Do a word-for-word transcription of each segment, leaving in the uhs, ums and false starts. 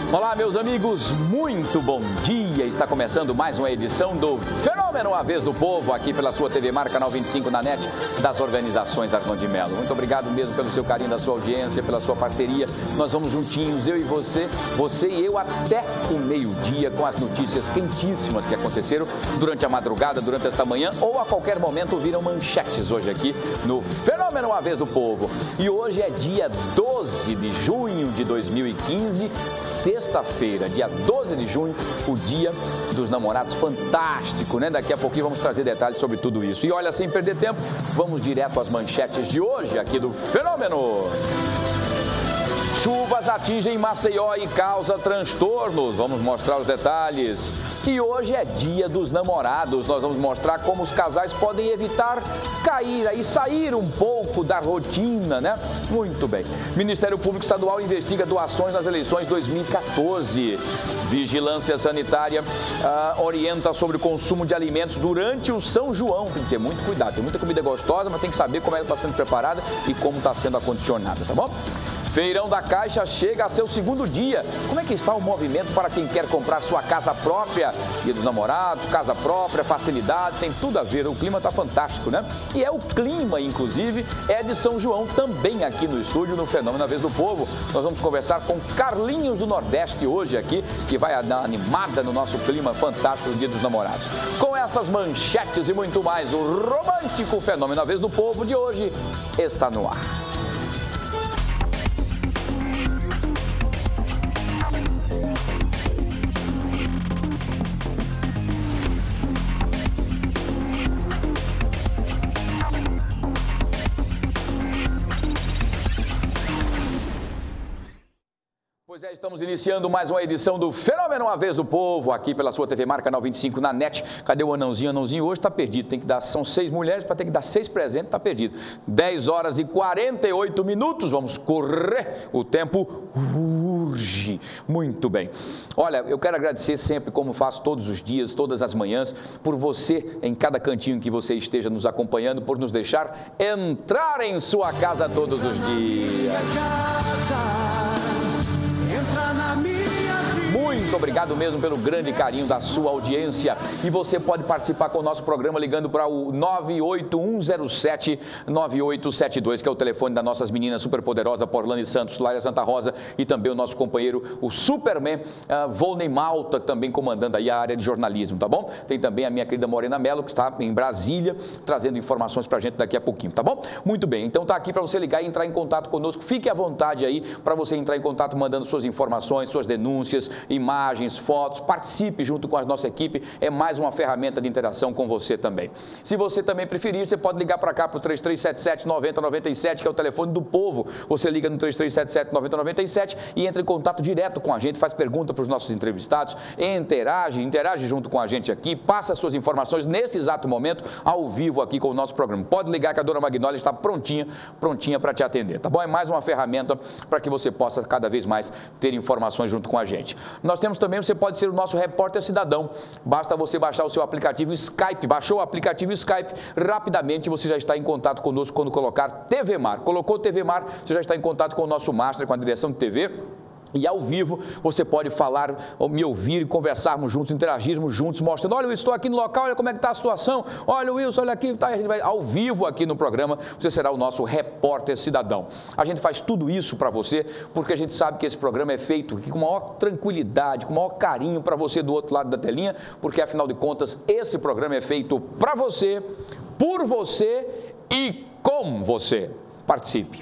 Olá, meus amigos, muito bom dia! Está começando mais uma edição do Fenômeno A Vez do Povo, aqui pela sua T V Mar, canal vinte e cinco na net, das organizações Armando de Melo. Muito obrigado mesmo pelo seu carinho, da sua audiência, pela sua parceria. Nós vamos juntinhos, eu e você, você e eu, até o meio-dia, com as notícias quentíssimas que aconteceram durante a madrugada, durante esta manhã, ou a qualquer momento viram manchetes hoje aqui no Fenômeno A Vez do Povo. E hoje é dia doze de junho de dois mil e quinze, sexta-feira, dia doze de junho, o dia dos namorados. Fantástico, né? Daqui a pouquinho vamos trazer detalhes sobre tudo isso. E olha, sem perder tempo, vamos direto às manchetes de hoje aqui do Fenômeno. Chuvas atingem Maceió e causa transtornos. Vamos mostrar os detalhes. E hoje é dia dos namorados. Nós vamos mostrar como os casais podem evitar cair aí, sair um pouco da rotina, né? Muito bem. Ministério Público Estadual investiga doações nas eleições dois mil e quatorze. Vigilância Sanitária ah, orienta sobre o consumo de alimentos durante o São João. Tem que ter muito cuidado. Tem muita comida gostosa, mas tem que saber como ela está sendo preparada e como está sendo acondicionada, tá bom? Feirão da Caixa chega a seu segundo dia. Como é que está o movimento para quem quer comprar sua casa própria? Dia dos namorados, casa própria, facilidade, tem tudo a ver. O clima está fantástico, né? E é o clima, inclusive, é de São João também aqui no estúdio, no Fenômeno A Vez do Povo. Nós vamos conversar com Carlinhos do Nordeste hoje aqui, que vai dar animada no nosso clima fantástico do Dia dos Namorados. Com essas manchetes e muito mais, o romântico Fenômeno A Vez do Povo de hoje está no ar. Pois é, estamos iniciando mais uma edição do Fenômeno A Vez do Povo, aqui pela sua T V Mar, canal vinte e cinco na net. Cadê o anãozinho? O anãozinho hoje está perdido, tem que dar, são seis mulheres, para ter que dar seis presentes, está perdido. dez horas e quarenta e oito minutos, vamos correr, o tempo urge. Muito bem. Olha, eu quero agradecer sempre, como faço todos os dias, todas as manhãs, por você, em cada cantinho que você esteja nos acompanhando, por nos deixar entrar em sua casa todos os dias. Muito obrigado mesmo pelo grande carinho da sua audiência. E você pode participar com o nosso programa ligando para o nove oito um zero sete nove oito sete dois, que é o telefone das nossas meninas superpoderosas, Porlane Santos, Laia Santa Rosa, e também o nosso companheiro, o Superman, uh, Volney Malta, também comandando aí a área de jornalismo, tá bom? Tem também a minha querida Morena Mello, que está em Brasília, trazendo informações para a gente daqui a pouquinho, tá bom? Muito bem, então tá aqui para você ligar e entrar em contato conosco. Fique à vontade aí para você entrar em contato mandando suas informações, suas denúncias, imagens, fotos, participe junto com a nossa equipe, é mais uma ferramenta de interação com você também. Se você também preferir, você pode ligar para cá para o três três sete sete nove zero nove sete, que é o telefone do povo. Você liga no três três sete sete nove zero nove sete e entra em contato direto com a gente, faz pergunta para os nossos entrevistados, interage, interage junto com a gente aqui, passa suas informações nesse exato momento, ao vivo aqui com o nosso programa. Pode ligar que a dona Magnólia está prontinha, prontinha para te atender, tá bom? É mais uma ferramenta para que você possa cada vez mais ter informações junto com a gente. Nós temos também, você pode ser o nosso repórter cidadão. Basta você baixar o seu aplicativo Skype. Baixou o aplicativo Skype, rapidamente você já está em contato conosco quando colocar T V Mar. Colocou T V Mar, você já está em contato com o nosso master, com a direção de T V. E ao vivo você pode falar, ou me ouvir e conversarmos juntos, interagirmos juntos, mostrando, olha, eu estou aqui no local, olha como é que está a situação, olha, Wilson, olha aqui, tá, a gente vai ao vivo aqui no programa, você será o nosso repórter cidadão. A gente faz tudo isso para você, porque a gente sabe que esse programa é feito aqui com maior tranquilidade, com maior carinho para você do outro lado da telinha, porque afinal de contas, esse programa é feito para você, por você e com você. Participe.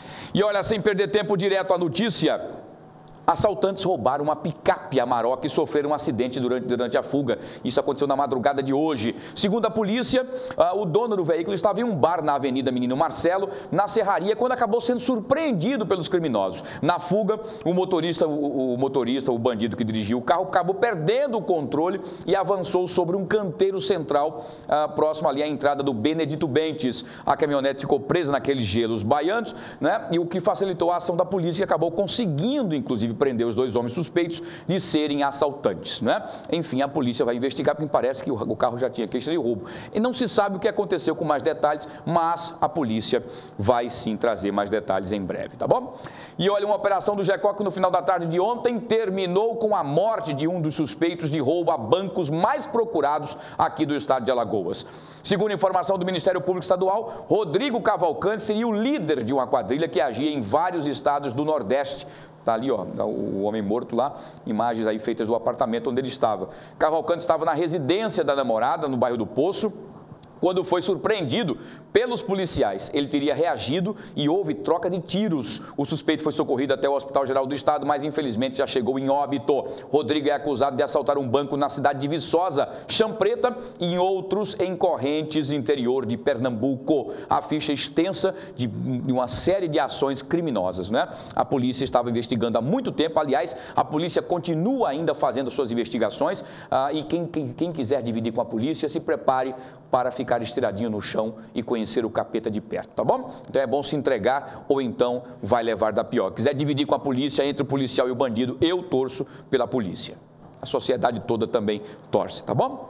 E olha, sem perder tempo, direto à notícia. Assaltantes roubaram uma picape Amarok e sofreram um acidente durante, durante a fuga. Isso aconteceu na madrugada de hoje. Segundo a polícia, uh, o dono do veículo estava em um bar na Avenida Menino Marcelo, na Serraria, quando acabou sendo surpreendido pelos criminosos. Na fuga, o motorista, o, o motorista, o bandido que dirigiu o carro, acabou perdendo o controle e avançou sobre um canteiro central, uh, próximo ali à entrada do Benedito Bentes. A caminhonete ficou presa naqueles gelos baianos, né? E o que facilitou a ação da polícia, que acabou conseguindo, inclusive, inclusive prendeu os dois homens suspeitos de serem assaltantes, né? Enfim, a polícia vai investigar, porque parece que o carro já tinha queixa de roubo. E não se sabe o que aconteceu com mais detalhes, mas a polícia vai sim trazer mais detalhes em breve, tá bom? E olha, uma operação do GECOC no final da tarde de ontem terminou com a morte de um dos suspeitos de roubo a bancos mais procurados aqui do estado de Alagoas. Segundo informação do Ministério Público Estadual, Rodrigo Cavalcante seria o líder de uma quadrilha que agia em vários estados do Nordeste. Está ali, ó, o homem morto lá, imagens aí feitas do apartamento onde ele estava. Cavalcante estava na residência da namorada, no bairro do Poço, quando foi surpreendido pelos policiais. Ele teria reagido e houve troca de tiros. O suspeito foi socorrido até o Hospital Geral do Estado, mas infelizmente já chegou em óbito. Rodrigo é acusado de assaltar um banco na cidade de Viçosa, Champreta e outros em Correntes, interior de Pernambuco. A ficha extensa de uma série de ações criminosas, né? A polícia estava investigando há muito tempo. Aliás, a polícia continua ainda fazendo suas investigações ah, e quem, quem, quem quiser dividir com a polícia, se prepare para ficar estiradinho no chão e conhecer o capeta de perto, tá bom? Então é bom se entregar ou então vai levar da pior. Quiser dividir com a polícia, entre o policial e o bandido, eu torço pela polícia. A sociedade toda também torce, tá bom?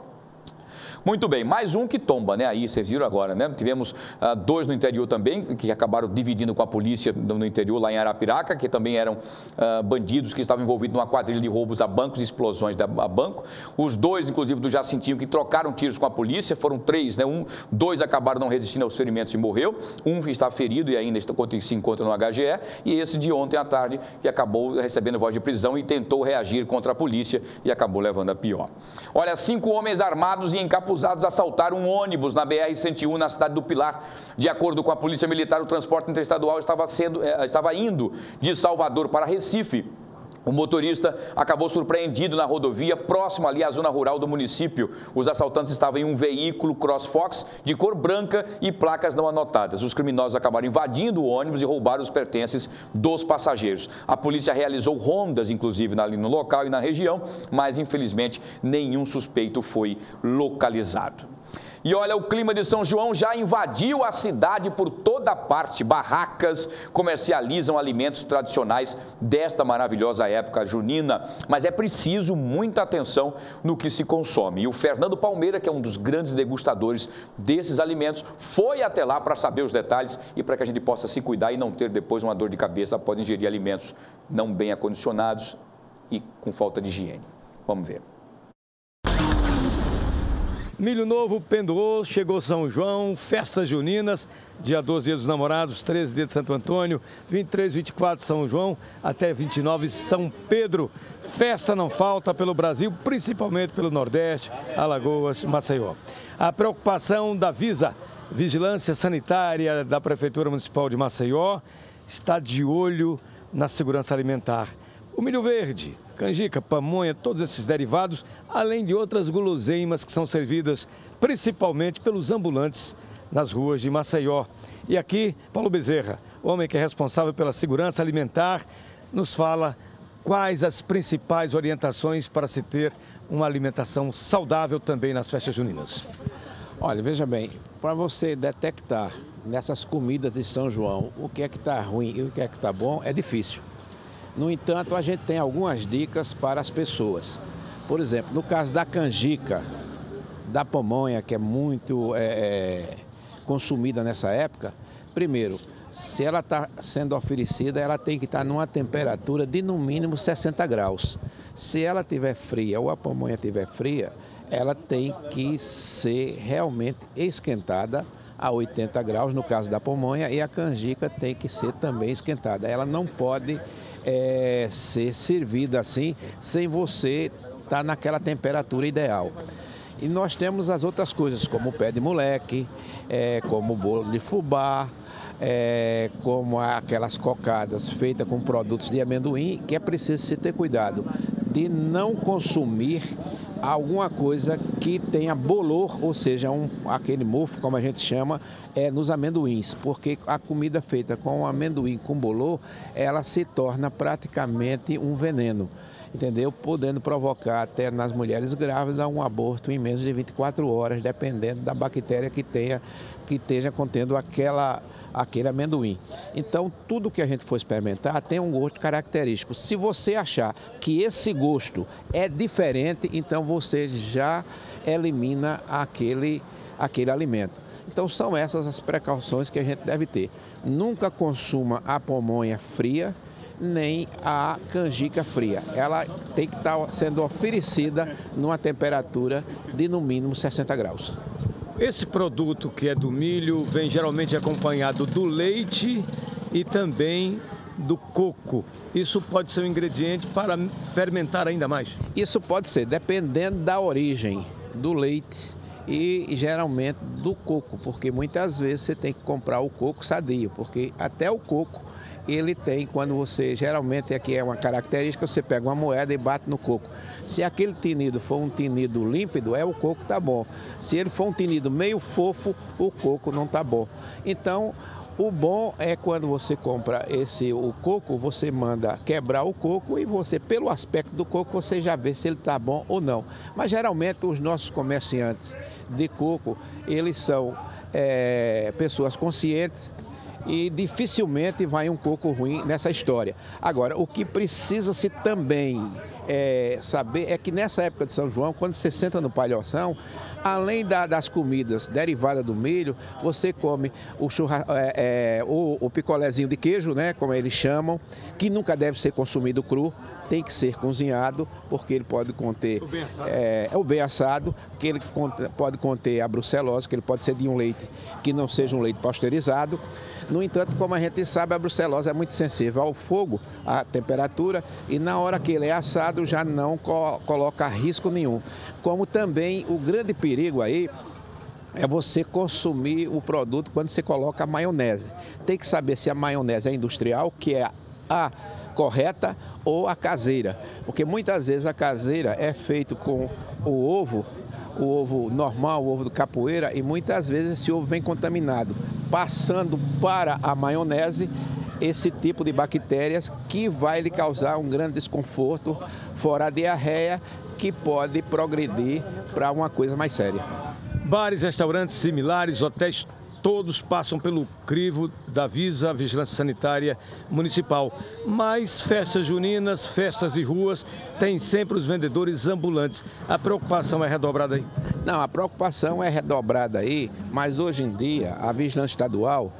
Muito bem, mais um que tomba, né? Aí, vocês viram agora, né? Tivemos ah, dois no interior também, que acabaram dividindo com a polícia no interior, lá em Arapiraca, que também eram ah, bandidos que estavam envolvidos numa quadrilha de roubos a bancos e explosões da, a banco. Os dois, inclusive, do Jacintinho, que trocaram tiros com a polícia, foram três, né? Um, dois acabaram não resistindo aos ferimentos e morreu. Um está ferido e ainda está, se encontra no H G E. E esse de ontem à tarde, que acabou recebendo voz de prisão e tentou reagir contra a polícia e acabou levando a pior. Olha, cinco homens armados e encapuzados acusados assaltaram um ônibus na B R cento e um na cidade do Pilar. De acordo com a Polícia Militar, o transporte interestadual estava, sendo, estava indo de Salvador para Recife. O motorista acabou surpreendido na rodovia, próximo ali à zona rural do município. Os assaltantes estavam em um veículo CrossFox de cor branca e placas não anotadas. Os criminosos acabaram invadindo o ônibus e roubaram os pertences dos passageiros. A polícia realizou rondas, inclusive, ali no local e na região, mas, infelizmente, nenhum suspeito foi localizado. E olha, o clima de São João já invadiu a cidade por toda parte. Barracas comercializam alimentos tradicionais desta maravilhosa época junina. Mas é preciso muita atenção no que se consome. E o Fernando Palmeira, que é um dos grandes degustadores desses alimentos, foi até lá para saber os detalhes e para que a gente possa se cuidar e não ter depois uma dor de cabeça após ingerir alimentos não bem acondicionados e com falta de higiene. Vamos ver. Milho novo pendurou, chegou São João, festas juninas, dia doze, dia dos namorados, treze, dia de Santo Antônio, vinte e três, vinte e quatro, São João, até vinte e nove, São Pedro. Festa não falta pelo Brasil, principalmente pelo Nordeste, Alagoas, Maceió. A preocupação da Visa, Vigilância Sanitária da Prefeitura Municipal de Maceió, está de olho na segurança alimentar. O milho verde, canjica, pamonha, todos esses derivados, além de outras guloseimas que são servidas principalmente pelos ambulantes nas ruas de Maceió. E aqui, Paulo Bezerra, homem que é responsável pela segurança alimentar, nos fala quais as principais orientações para se ter uma alimentação saudável também nas festas juninas. Olha, veja bem, para você detectar nessas comidas de São João o que é que está ruim e o que é que está bom, é difícil. No entanto, a gente tem algumas dicas para as pessoas. Por exemplo, no caso da canjica, da pamonha, que é muito é, é, consumida nessa época, primeiro, se ela está sendo oferecida, ela tem que estar numa temperatura de no mínimo sessenta graus. Se ela estiver fria ou a pamonha estiver fria, ela tem que ser realmente esquentada a oitenta graus, no caso da pamonha, e a canjica tem que ser também esquentada. Ela não pode é, ser servida assim, sem você estar naquela temperatura ideal. E nós temos as outras coisas, como o pé de moleque, é, como o bolo de fubá, é, como aquelas cocadas feitas com produtos de amendoim, que é preciso se ter cuidado de não consumir alguma coisa que tenha bolor, ou seja, um, aquele mofo, como a gente chama, é, nos amendoins, porque a comida feita com amendoim com bolor, ela se torna praticamente um veneno, entendeu? Podendo provocar até nas mulheres grávidas um aborto em menos de vinte e quatro horas, dependendo da bactéria que tenha, que esteja contendo aquela, aquele amendoim. Então, tudo que a gente for experimentar tem um gosto característico. Se você achar que esse gosto é diferente, então você já elimina aquele, aquele alimento. Então, são essas as precauções que a gente deve ter. Nunca consuma a pamonha fria, nem a canjica fria. Ela tem que estar sendo oferecida numa temperatura de no mínimo sessenta graus. Esse produto que é do milho vem geralmente acompanhado do leite e também do coco. Isso pode ser um ingrediente para fermentar ainda mais? Isso pode ser, dependendo da origem do leite e geralmente do coco, porque muitas vezes você tem que comprar o coco sadio, porque até o coco ele tem, quando você, geralmente aqui é uma característica, você pega uma moeda e bate no coco. Se aquele tinido for um tinido límpido, é o coco tá bom. Se ele for um tinido meio fofo, o coco não tá bom. Então, o bom é quando você compra esse, o coco, você manda quebrar o coco e você, pelo aspecto do coco, você já vê se ele tá bom ou não. Mas geralmente os nossos comerciantes de coco, eles são é, pessoas conscientes, e dificilmente vai um coco ruim nessa história. Agora, o que precisa-se também é, saber é que nessa época de São João, quando você senta no palhoção, além da, das comidas derivadas do milho, você come o, churra, é, é, o, o picolézinho de queijo, né, como eles chamam, que nunca deve ser consumido cru, tem que ser cozinhado, porque ele pode conter o bem assado, é, o bem assado que ele pode conter a brucelose, que ele pode ser de um leite que não seja um leite pasteurizado. No entanto, como a gente sabe, a brucelose é muito sensível ao fogo, à temperatura, e na hora que ele é assado já não co coloca risco nenhum. Como também o grande perigo aí é você consumir o produto quando você coloca a maionese. Tem que saber se a maionese é industrial, que é a correta, ou a caseira, porque muitas vezes a caseira é feito com o ovo, o ovo normal, o ovo do capoeira, e muitas vezes esse ovo vem contaminado, passando para a maionese esse tipo de bactérias que vai lhe causar um grande desconforto, fora a diarreia, que pode progredir para uma coisa mais séria. Bares, restaurantes similares, hotéis, todos passam pelo crivo da Visa, Vigilância Sanitária Municipal. Mas festas juninas, festas de ruas, tem sempre os vendedores ambulantes. A preocupação é redobrada aí? Não, a preocupação é redobrada aí, mas hoje em dia a Vigilância Estadual,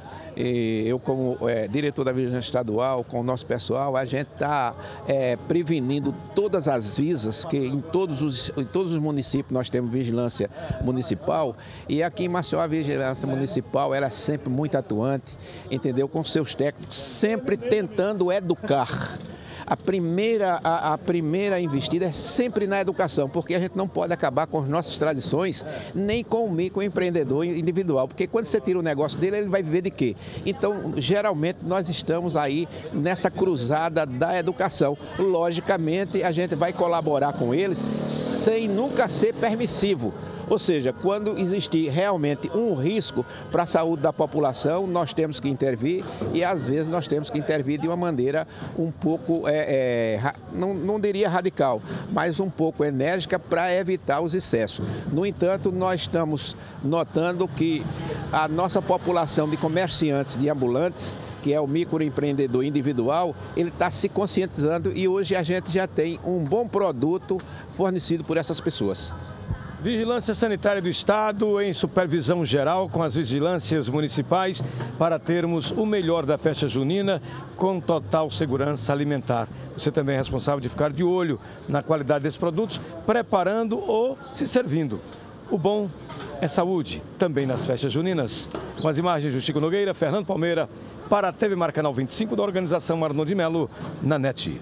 eu como é, diretor da Vigilância Estadual, com o nosso pessoal, a gente está é, prevenindo todas as visas, que em todos, os, em todos os municípios nós temos vigilância municipal, e aqui em Maceió a vigilância municipal era sempre muito atuante, entendeu? Com seus técnicos, sempre tentando educar. A primeira, a, a primeira investida é sempre na educação, porque a gente não pode acabar com as nossas tradições, nem com o microempreendedor individual, porque quando você tira o negócio dele, ele vai viver de quê? Então, geralmente, nós estamos aí nessa cruzada da educação. Logicamente, a gente vai colaborar com eles sem nunca ser permissivo. Ou seja, quando existir realmente um risco para a saúde da população, nós temos que intervir e, às vezes, nós temos que intervir de uma maneira um pouco, é, é, não, não diria radical, mas um pouco enérgica para evitar os excessos. No entanto, nós estamos notando que a nossa população de comerciantes, de ambulantes, que é o microempreendedor individual, ele está se conscientizando e hoje a gente já tem um bom produto fornecido por essas pessoas. Vigilância Sanitária do Estado em supervisão geral com as vigilâncias municipais para termos o melhor da festa junina com total segurança alimentar. Você também é responsável de ficar de olho na qualidade desses produtos, preparando ou se servindo. O bom é saúde, também nas festas juninas. Com as imagens do Chico Nogueira, Fernando Palmeira, para a T V Mar Canal vinte e cinco da organização Arnold de Melo, na N E T.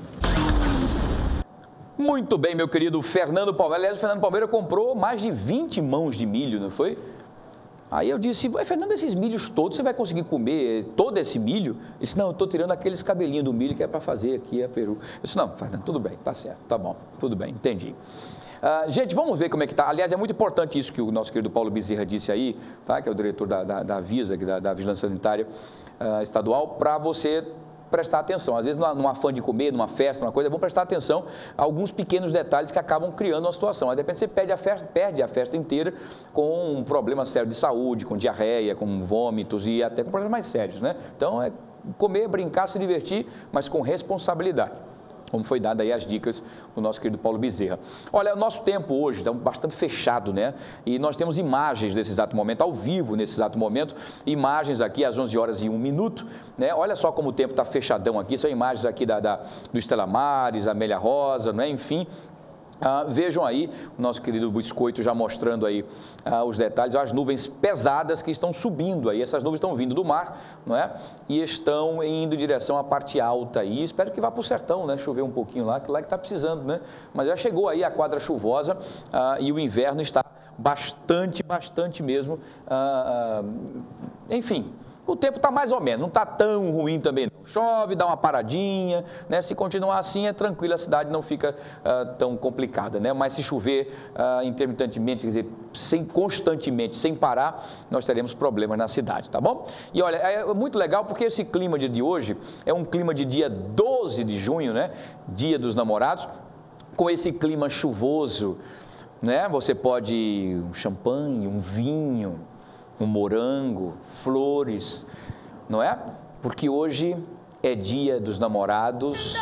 Muito bem, meu querido Fernando Palmeira. Aliás, o Fernando Palmeira comprou mais de vinte mãos de milho, não foi? Aí eu disse, Fernando, esses milhos todos, você vai conseguir comer todo esse milho? Ele disse, não, eu estou tirando aqueles cabelinhos do milho que é para fazer aqui a peru. Eu disse, não, Fernando, tudo bem, tá certo, tá bom, tudo bem, entendi. Uh, gente, vamos ver como é que tá. Aliás, é muito importante isso que o nosso querido Paulo Bezerra disse aí, tá? Que é o diretor da, da, da Visa, da, da Vigilância Sanitária uh, Estadual, para você prestar atenção. Às vezes, numa, numa afã de comer, numa festa, numa coisa, é bom prestar atenção a alguns pequenos detalhes que acabam criando uma situação. Aí, de repente, você perde a festa, perde a festa inteira com um problema sério de saúde, com diarreia, com vômitos e até com problemas mais sérios, né? Então, é comer, brincar, se divertir, mas com responsabilidade, como foi dado aí as dicas do nosso querido Paulo Bezerra. Olha, o nosso tempo hoje está bastante fechado, né? E nós temos imagens nesse exato momento, ao vivo nesse exato momento, imagens aqui às onze horas e um minuto, né? Olha só como o tempo está fechadão aqui, são imagens aqui da, da, do Estela Maris, Amélia Rosa, né? Enfim... Ah, vejam aí o nosso querido Biscoito já mostrando aí ah, os detalhes, as nuvens pesadas que estão subindo aí. Essas nuvens estão vindo do mar, não é? E estão indo em direção à parte alta aí. Espero que vá para o sertão, né? Chover um pouquinho lá, que lá que está precisando, né? Mas já chegou aí a quadra chuvosa ah, e o inverno está bastante, bastante mesmo. Ah, ah, enfim... O tempo está mais ou menos, não está tão ruim também não. Chove, dá uma paradinha, né? Se continuar assim é tranquilo, a cidade não fica uh, tão complicada, né? Mas se chover uh, intermitentemente, quer dizer, sem, constantemente, sem parar, nós teremos problemas na cidade, tá bom? E olha, é muito legal porque esse clima de, de hoje é um clima de dia doze de junho, né? Dia dos Namorados, com esse clima chuvoso, né? Você pode um champanhe, um vinho, um morango, flores, não é? Porque hoje é dia dos namorados.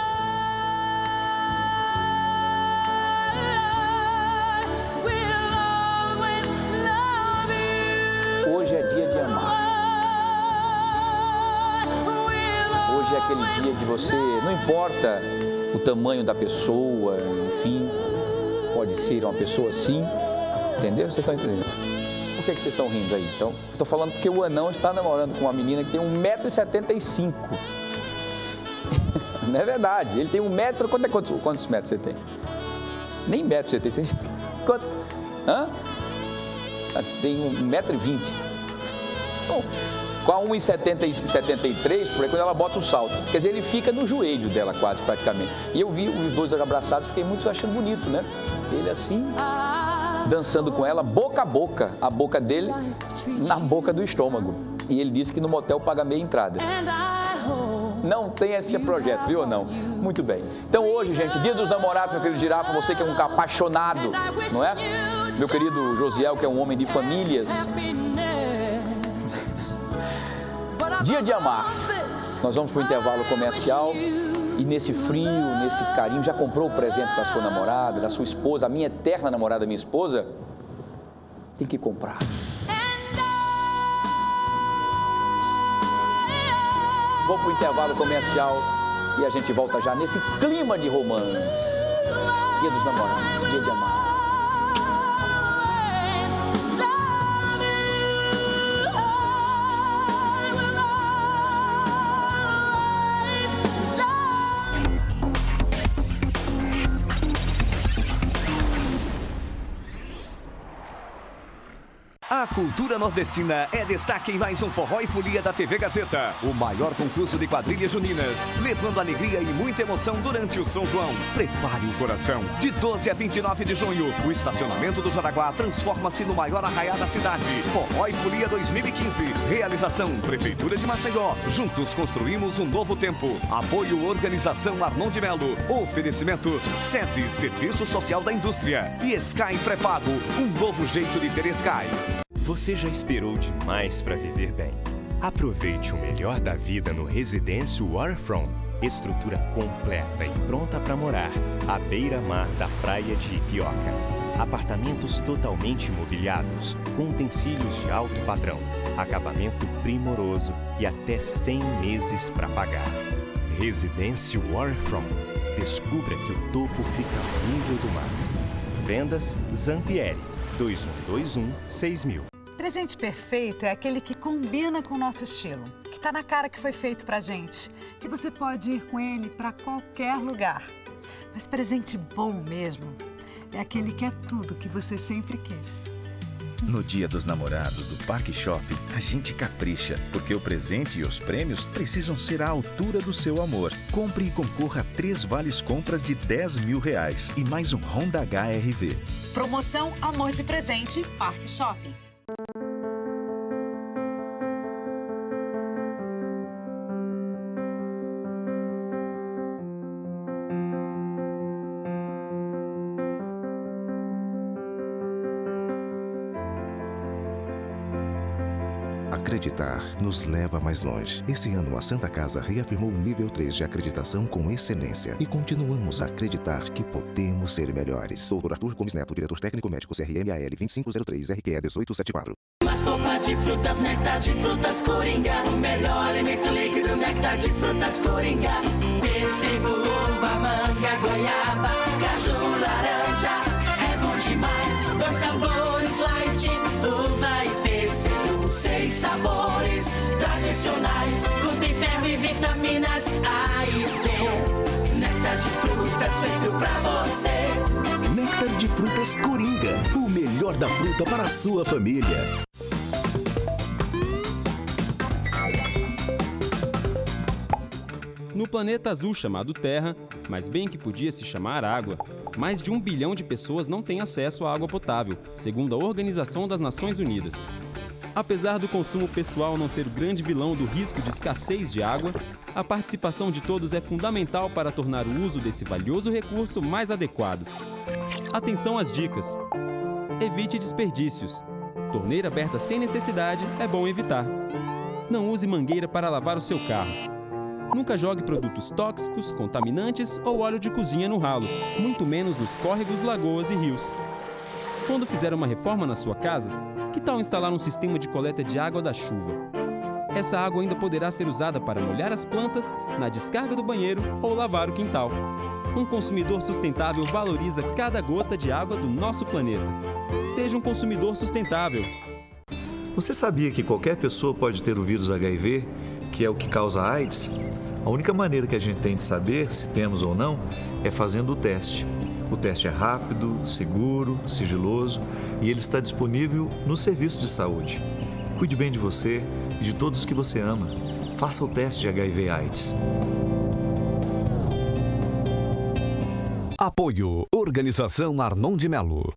Hoje é dia de amar. Hoje é aquele dia de você, não importa o tamanho da pessoa, enfim, pode ser uma pessoa assim, entendeu? Vocês estão entendendo? Por que, que vocês estão rindo aí? Então, estou falando porque o anão está namorando com uma menina que tem um metro e setenta e cinco. Não é verdade. Ele tem um metro... Quanto é, quantos, quantos metros você tem? Nem metro você tem. Você... Quantos? Hã? Tem um metro e vinte. Bom, com a um e setenta e três, por aí, quando ela bota o salto. Quer dizer, ele fica no joelho dela quase, praticamente. E eu vi os dois abraçados, fiquei muito achando bonito, né? Ele assim... dançando com ela, boca a boca, a boca dele na boca do estômago. E ele disse que no motel paga meia entrada. Não tem esse projeto, viu ou não? Muito bem. Então hoje, gente, dia dos namorados, meu querido Girafa, você que é um apaixonado, não é? Meu querido Josiel, que é um homem de famílias. Dia de amar. Nós vamos para o intervalo comercial. E nesse frio, nesse carinho, já comprou o presente da sua namorada, da sua esposa, a minha eterna namorada, minha esposa? Tem que comprar. Vou para o intervalo comercial e a gente volta já nesse clima de romance. Dia dos namorados, dia de amar. A cultura nordestina é destaque em mais um Forró e Folia da T V Gazeta. O maior concurso de quadrilhas juninas, levando alegria e muita emoção durante o São João. Prepare o coração. De doze a vinte e nove de junho, o estacionamento do Jaraguá transforma-se no maior arraiá da cidade. Forró e Folia dois mil e quinze. Realização Prefeitura de Maceió. Juntos construímos um novo tempo. Apoio Organização Arnon de Melo. Oferecimento SESI, Serviço Social da Indústria. E Sky Pré-Pago, um novo jeito de ter Sky. Você já esperou demais para viver bem? Aproveite o melhor da vida no Residência Waterfront. Estrutura completa e pronta para morar, à beira-mar da praia de Ipioca. Apartamentos totalmente mobiliados, com utensílios de alto padrão, acabamento primoroso e até cem meses para pagar. Residência Waterfront. Descubra que o topo fica ao nível do mar. Vendas Zampieri, dois um dois um, seis mil. Presente perfeito é aquele que combina com o nosso estilo, que está na cara que foi feito pra gente, que você pode ir com ele para qualquer lugar. Mas presente bom mesmo é aquele que é tudo que você sempre quis. No Dia dos Namorados do Parque Shopping, a gente capricha, porque o presente e os prêmios precisam ser à altura do seu amor. Compre e concorra a três vales compras de dez mil reais e mais um Honda H R V. Promoção Amor de Presente Parque Shopping. Acreditar nos leva mais longe. Esse ano, a Santa Casa reafirmou o nível três de acreditação com excelência e continuamos a acreditar que podemos ser melhores. doutor Arthur Gomes Neto, diretor técnico médico C R M A L vinte e cinco zero três R Q E dezoito setenta e quatro. Sopa de frutas, néctar de frutas Coringa. O melhor alimento líquido, néctar de frutas Coringa. Pêssego, uva, manga, goiaba, caju, laranja. É bom demais. Dois sabores light, uva e pêssego. Seis sabores tradicionais. Glúten, ferro e vitaminas A e C. Néctar de frutas feito pra você. Néctar de frutas Coringa. O melhor da fruta para a sua família. No planeta azul chamado Terra, mas bem que podia se chamar água, mais de um bilhão de pessoas não têm acesso à água potável, segundo a Organização das Nações Unidas. Apesar do consumo pessoal não ser o grande vilão do risco de escassez de água, a participação de todos é fundamental para tornar o uso desse valioso recurso mais adequado. Atenção às dicas. Evite desperdícios. Torneira aberta sem necessidade é bom evitar. Não use mangueira para lavar o seu carro. Nunca jogue produtos tóxicos, contaminantes ou óleo de cozinha no ralo, muito menos nos córregos, lagoas e rios. Quando fizer uma reforma na sua casa, que tal instalar um sistema de coleta de água da chuva? Essa água ainda poderá ser usada para molhar as plantas, na descarga do banheiro ou lavar o quintal. Um consumidor sustentável valoriza cada gota de água do nosso planeta. Seja um consumidor sustentável. Você sabia que qualquer pessoa pode ter o vírus H I V, que é o que causa a AIDS? A única maneira que a gente tem de saber se temos ou não é fazendo o teste. O teste é rápido, seguro, sigiloso e ele está disponível no serviço de saúde. Cuide bem de você e de todos que você ama. Faça o teste de H I V AIDS. Apoio Organização Arnon de Melo.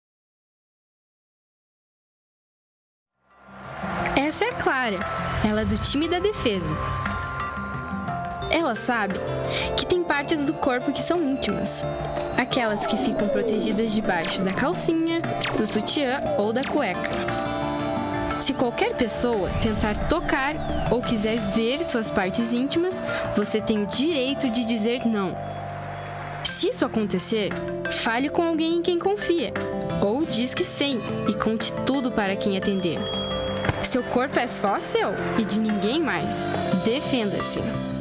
Essa é a Clara. Ela é do time da defesa. Ela sabe que tem partes do corpo que são íntimas. Aquelas que ficam protegidas debaixo da calcinha, do sutiã ou da cueca. Se qualquer pessoa tentar tocar ou quiser ver suas partes íntimas, você tem o direito de dizer não. Se isso acontecer, fale com alguém em quem confia. Ou diz que sim e conte tudo para quem atender. Seu corpo é só seu e de ninguém mais. Defenda-se.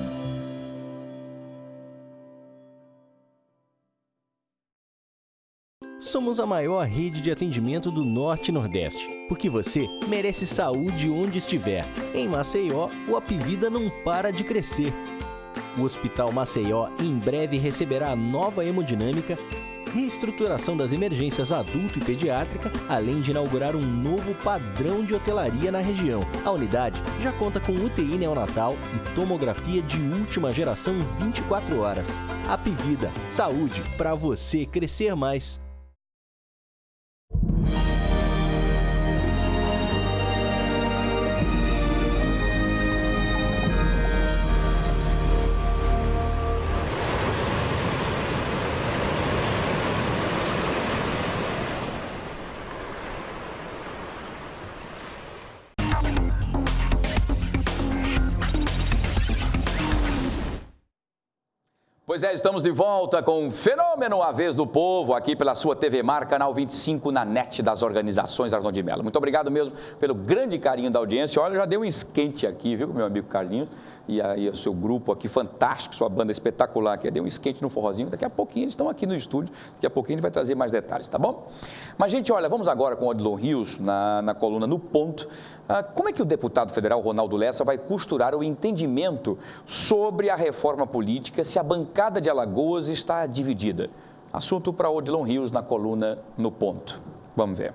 Somos a maior rede de atendimento do Norte e Nordeste, porque você merece saúde onde estiver. Em Maceió, o Apivida não para de crescer. O Hospital Maceió em breve receberá a nova hemodinâmica, reestruturação das emergências adulto e pediátrica, além de inaugurar um novo padrão de hotelaria na região. A unidade já conta com U T I neonatal e tomografia de última geração vinte e quatro horas. Apivida, saúde para você crescer mais. Pois é, estamos de volta com o Fenômeno A Vez do Povo, aqui pela sua T V Mar, canal vinte e cinco, na net das organizações Arnon de Melo. Muito obrigado mesmo pelo grande carinho da audiência. Olha, já deu um esquente aqui, viu, meu amigo Carlinhos? E aí o seu grupo aqui, fantástico, sua banda espetacular aqui, deu um esquente no forrozinho. Daqui a pouquinho eles estão aqui no estúdio, daqui a pouquinho a gente vai trazer mais detalhes, tá bom? Mas, gente, olha, vamos agora com o Odilon Rios, na, na coluna No Ponto. Ah, como é que o deputado federal Ronaldo Lessa vai costurar o entendimento sobre a reforma política se a bancada de Alagoas está dividida? Assunto para Odilon Rios na coluna No Ponto. Vamos ver.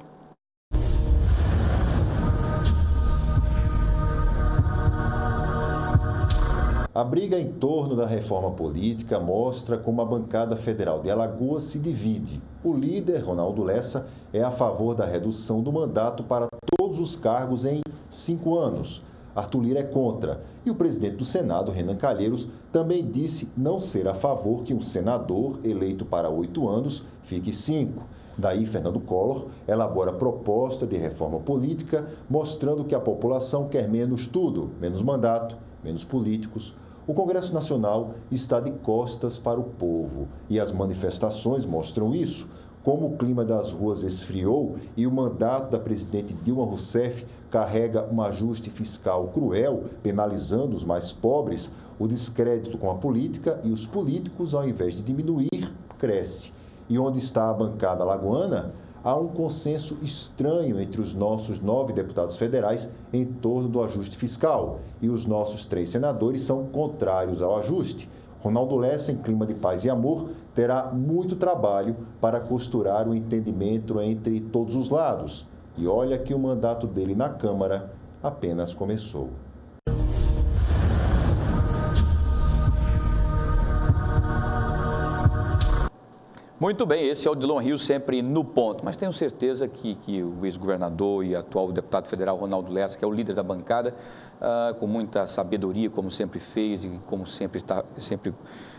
A briga em torno da reforma política mostra como a bancada federal de Alagoas se divide. O líder, Ronaldo Lessa, é a favor da redução do mandato para todos os cargos em cinco anos. Arthur Lira é contra. E o presidente do Senado, Renan Calheiros, também disse não ser a favor que um senador eleito para oito anos fique cinco. Daí, Fernando Collor elabora proposta de reforma política, mostrando que a população quer menos tudo, menos mandato, menos políticos. O Congresso Nacional está de costas para o povo e as manifestações mostram isso. Como o clima das ruas esfriou e o mandato da presidente Dilma Rousseff carrega um ajuste fiscal cruel, penalizando os mais pobres, o descrédito com a política e os políticos, ao invés de diminuir, cresce. E onde está a bancada alagoana, há um consenso estranho entre os nossos nove deputados federais em torno do ajuste fiscal. E os nossos três senadores são contrários ao ajuste. Ronaldo Lessa, em clima de paz e amor, terá muito trabalho para costurar o entendimento entre todos os lados. E olha que o mandato dele na Câmara apenas começou. Muito bem, esse é o Odilon Rio sempre no ponto, mas tenho certeza que, que o ex-governador e atual deputado federal Ronaldo Lessa, que é o líder da bancada, uh, com muita sabedoria, como sempre fez e como sempre, está, sempre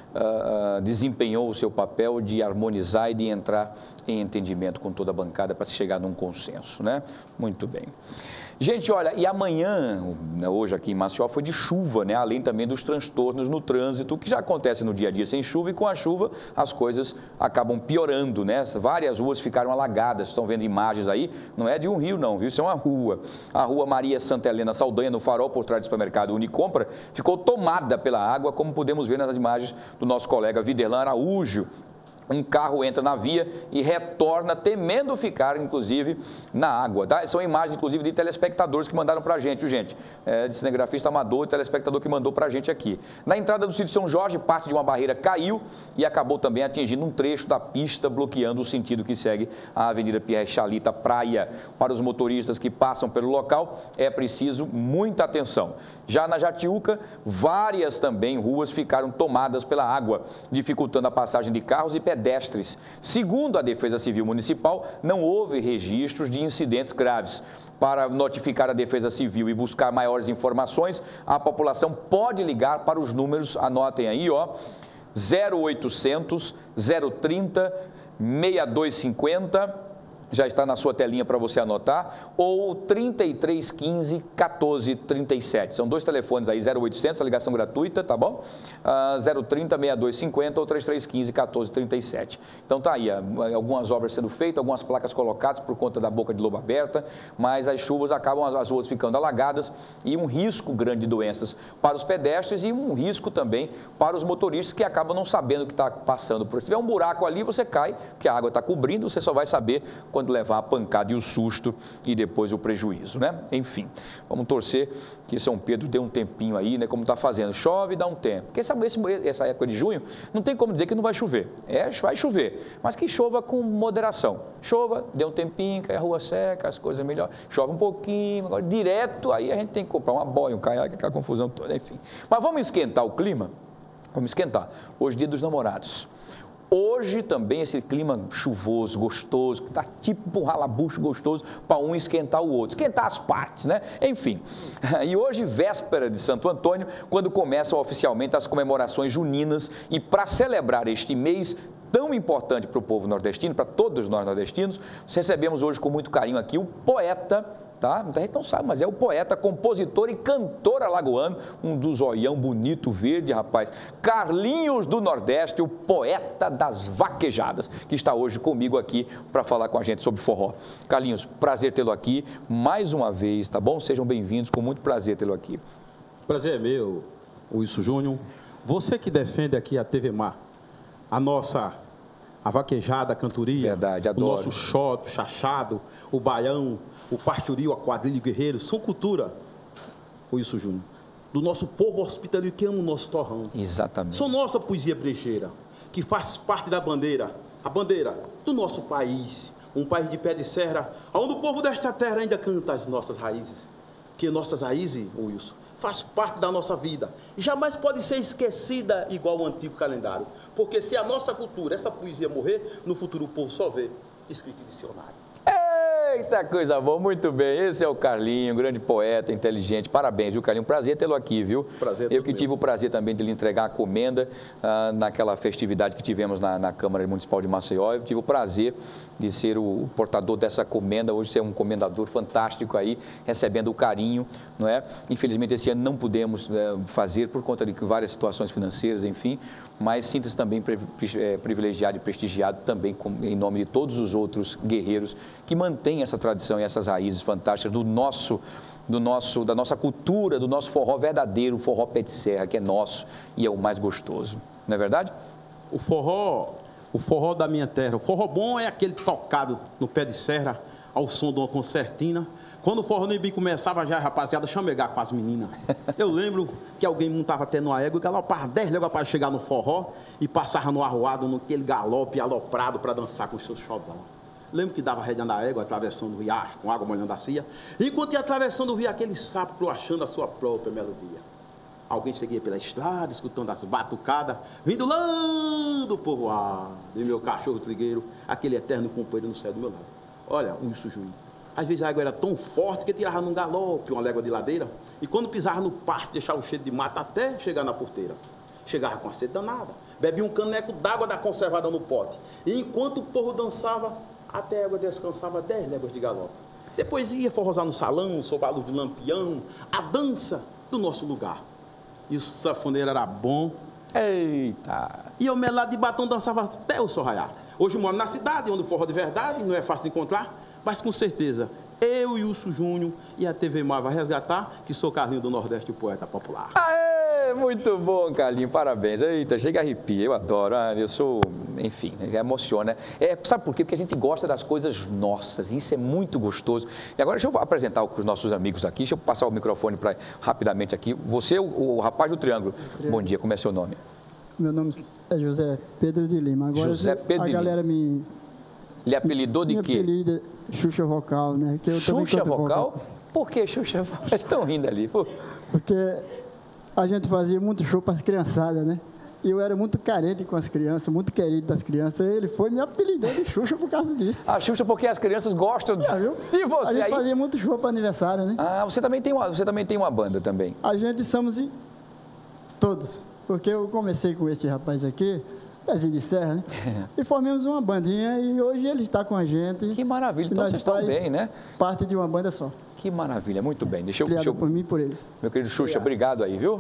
uh, desempenhou o seu papel de harmonizar e de entrar em entendimento com toda a bancada para se chegar num consenso, né? Muito bem. Gente, olha, e amanhã, hoje aqui em Maceió, foi de chuva, né? Além também dos transtornos no trânsito, que já acontece no dia a dia sem chuva, e com a chuva as coisas acabam piorando, né? Várias ruas ficaram alagadas, estão vendo imagens aí, não é de um rio não, viu? Isso é uma rua. A rua Maria Santa Helena Saldanha, no Farol, por trás do supermercado Unicompra, ficou tomada pela água, como podemos ver nas imagens do nosso colega Viderlan Araújo. Um carro entra na via e retorna temendo ficar, inclusive, na água. Tá? São imagens, inclusive, de telespectadores que mandaram para a gente, viu, gente? É, de cinegrafista amador e telespectador que mandou para a gente aqui. Na entrada do sítio São Jorge, parte de uma barreira caiu e acabou também atingindo um trecho da pista, bloqueando o sentido que segue a Avenida Pierre Chalita Praia. Para os motoristas que passam pelo local, é preciso muita atenção. Já na Jatiuca, várias também ruas ficaram tomadas pela água, dificultando a passagem de carros e pedestres. Segundo a Defesa Civil Municipal, não houve registros de incidentes graves. Para notificar a Defesa Civil e buscar maiores informações, a população pode ligar para os números, anotem aí, ó, zero oitocentos, zero trinta, sessenta e dois cinquenta, já está na sua telinha para você anotar, ou trinta e três quinze, quatorze trinta e sete. São dois telefones aí, zero oitocentos, a ligação gratuita, tá bom? Uh, zero trinta, sessenta e dois cinquenta ou trinta e três quinze, quatorze trinta e sete. Então tá aí, algumas obras sendo feitas, algumas placas colocadas por conta da boca de lobo aberta, mas as chuvas acabam as ruas ficando alagadas e um risco grande de doenças para os pedestres e um risco também para os motoristas que acabam não sabendo o que está passando por. Se tiver um buraco ali, você cai, porque a água está cobrindo, você só vai saber quando levar a pancada e o susto e depois o prejuízo, né? Enfim, vamos torcer que São Pedro dê um tempinho aí, né? Como está fazendo, chove e dá um tempo. Porque essa, essa época de junho, não tem como dizer que não vai chover. É, vai chover, mas que chova com moderação. Chova, dê um tempinho, cai a rua seca, as coisas melhor. Chove um pouquinho, agora direto, aí a gente tem que comprar uma boia, um caiaque, aquela confusão toda, enfim. Mas vamos esquentar o clima? Vamos esquentar. Hoje, dia dos namorados. Hoje também esse clima chuvoso, gostoso, que está tipo um ralabucho gostoso para um esquentar o outro, esquentar as partes, né? Enfim, e hoje, véspera de Santo Antônio, quando começam oficialmente as comemorações juninas e para celebrar este mês tão importante para o povo nordestino, para todos nós nordestinos, recebemos hoje com muito carinho aqui o poeta, tá? Muita gente não sabe, mas é o poeta, compositor e cantor alagoano, um dos olhão bonito verde, rapaz, Carlinhos do Nordeste, o poeta das vaquejadas, que está hoje comigo aqui para falar com a gente sobre forró. Carlinhos, prazer tê-lo aqui mais uma vez, tá bom? Sejam bem-vindos, com muito prazer tê-lo aqui. Prazer é meu, Wilson Júnior. Você que defende aqui a T V Mar, a nossa, a vaquejada, a cantoria, verdade, adoro. O nosso xoto, chachado, o baião, o pastoril, a quadrilha, o guerreiro, são cultura, Wilson Júnior, do nosso povo hospitaleiro que ama o nosso torrão. Exatamente. São nossa poesia brejeira, que faz parte da bandeira, a bandeira do nosso país, um país de pé de serra, onde o povo desta terra ainda canta as nossas raízes. Que nossas raízes, Wilson, faz parte da nossa vida e jamais pode ser esquecida igual o antigo calendário. Porque se a nossa cultura, essa poesia morrer, no futuro o povo só vê escrito em dicionário. Eita, coisa boa, muito bem. Esse é o Carlinho, grande poeta, inteligente. Parabéns, viu, Carlinho? Prazer tê-lo aqui, viu? Prazer. Eu que tive o prazer também de lhe entregar a comenda ah, naquela festividade que tivemos na, na Câmara Municipal de Maceió. Eu tive o prazer de ser o, o portador dessa comenda, hoje ser um comendador fantástico aí, recebendo o carinho, não é? Infelizmente esse ano não pudemos é, fazer por conta de várias situações financeiras, enfim, mas sinta-se também privilegiado e prestigiado também com, em nome de todos os outros guerreiros que mantêm essa tradição e essas raízes fantásticas do nosso, do nosso, da nossa cultura, do nosso forró verdadeiro, o forró pé de serra, que é nosso e é o mais gostoso, não é verdade? O forró, o forró da minha terra, o forró bom é aquele tocado no pé de serra, ao som de uma concertina. Quando o forró nem bem começava, já a rapaziada chamegar com as meninas. Eu lembro que alguém montava até numa égua e galopava dez léguas para chegar no forró e passava no arruado, naquele galope aloprado para dançar com os seus xodão. Lembro que dava rédea na égua, atravessando o riacho, com água molhando a cia. Enquanto ia atravessando o rio, aquele sapo achando a sua própria melodia. Alguém seguia pela estrada, escutando as batucadas, vindo lá do povoado, e meu cachorro trigueiro, aquele eterno companheiro no céu do meu lado. Olha, o Wilson Júnior. Às vezes a água era tão forte que tirava num galope uma légua de ladeira, e quando pisava no pasto, deixava o cheiro de mata até chegar na porteira. Chegava com a sede danada, bebia um caneco d'água da conservada no pote, e enquanto o povo dançava, até a água descansava dez léguas de galope. Depois ia forrosar no salão, sob a luz de lampião, a dança do nosso lugar. E o sanfoneiro era bom. Eita! E eu melado de batom dançava até o sol raiar. Hoje eu moro na cidade, onde o forró de verdade não é fácil de encontrar, mas com certeza eu e o Wilson Júnior e a T V Mar vai resgatar, que sou Carlinho do Nordeste, o poeta popular. Aê, muito bom, Carlinho, parabéns. Eita, chega a arrepia, eu adoro, eu sou, enfim, emociona. É, sabe por quê? Porque a gente gosta das coisas nossas, isso é muito gostoso. E agora deixa eu apresentar os nossos amigos aqui, deixa eu passar o microfone pra, rapidamente aqui. Você, o, o rapaz do Triângulo. Triângulo, bom dia, como é seu nome? Meu nome é José Pedro de Lima. Agora José Pedro a de galera Lima. me... Ele apelidou de me quê? Apelida Xuxa Vocal, né? Que eu Xuxa vocal? vocal? Por que Xuxa Vocal? Eles estão rindo ali. Pô. Porque a gente fazia muito show para as criançadas, né? E eu era muito carente com as crianças, muito querido das crianças. Ele foi me apelidando de Xuxa por causa disso. A Xuxa porque as crianças gostam de... Ah, viu? E você a gente aí? fazia muito show para aniversário, né? Ah, você também tem uma, você também tem uma banda também? A gente somos em... todos. Porque eu comecei com esse rapaz aqui, Pezinho de Serra, né? E formamos uma bandinha e hoje ele está com a gente. Que maravilha, então vocês estão bem, né? Parte de uma banda só. Que maravilha, muito bem. Deixa eu... Criado deixa eu... por mim e por ele. Meu querido Xuxa, obrigado, obrigado aí, viu?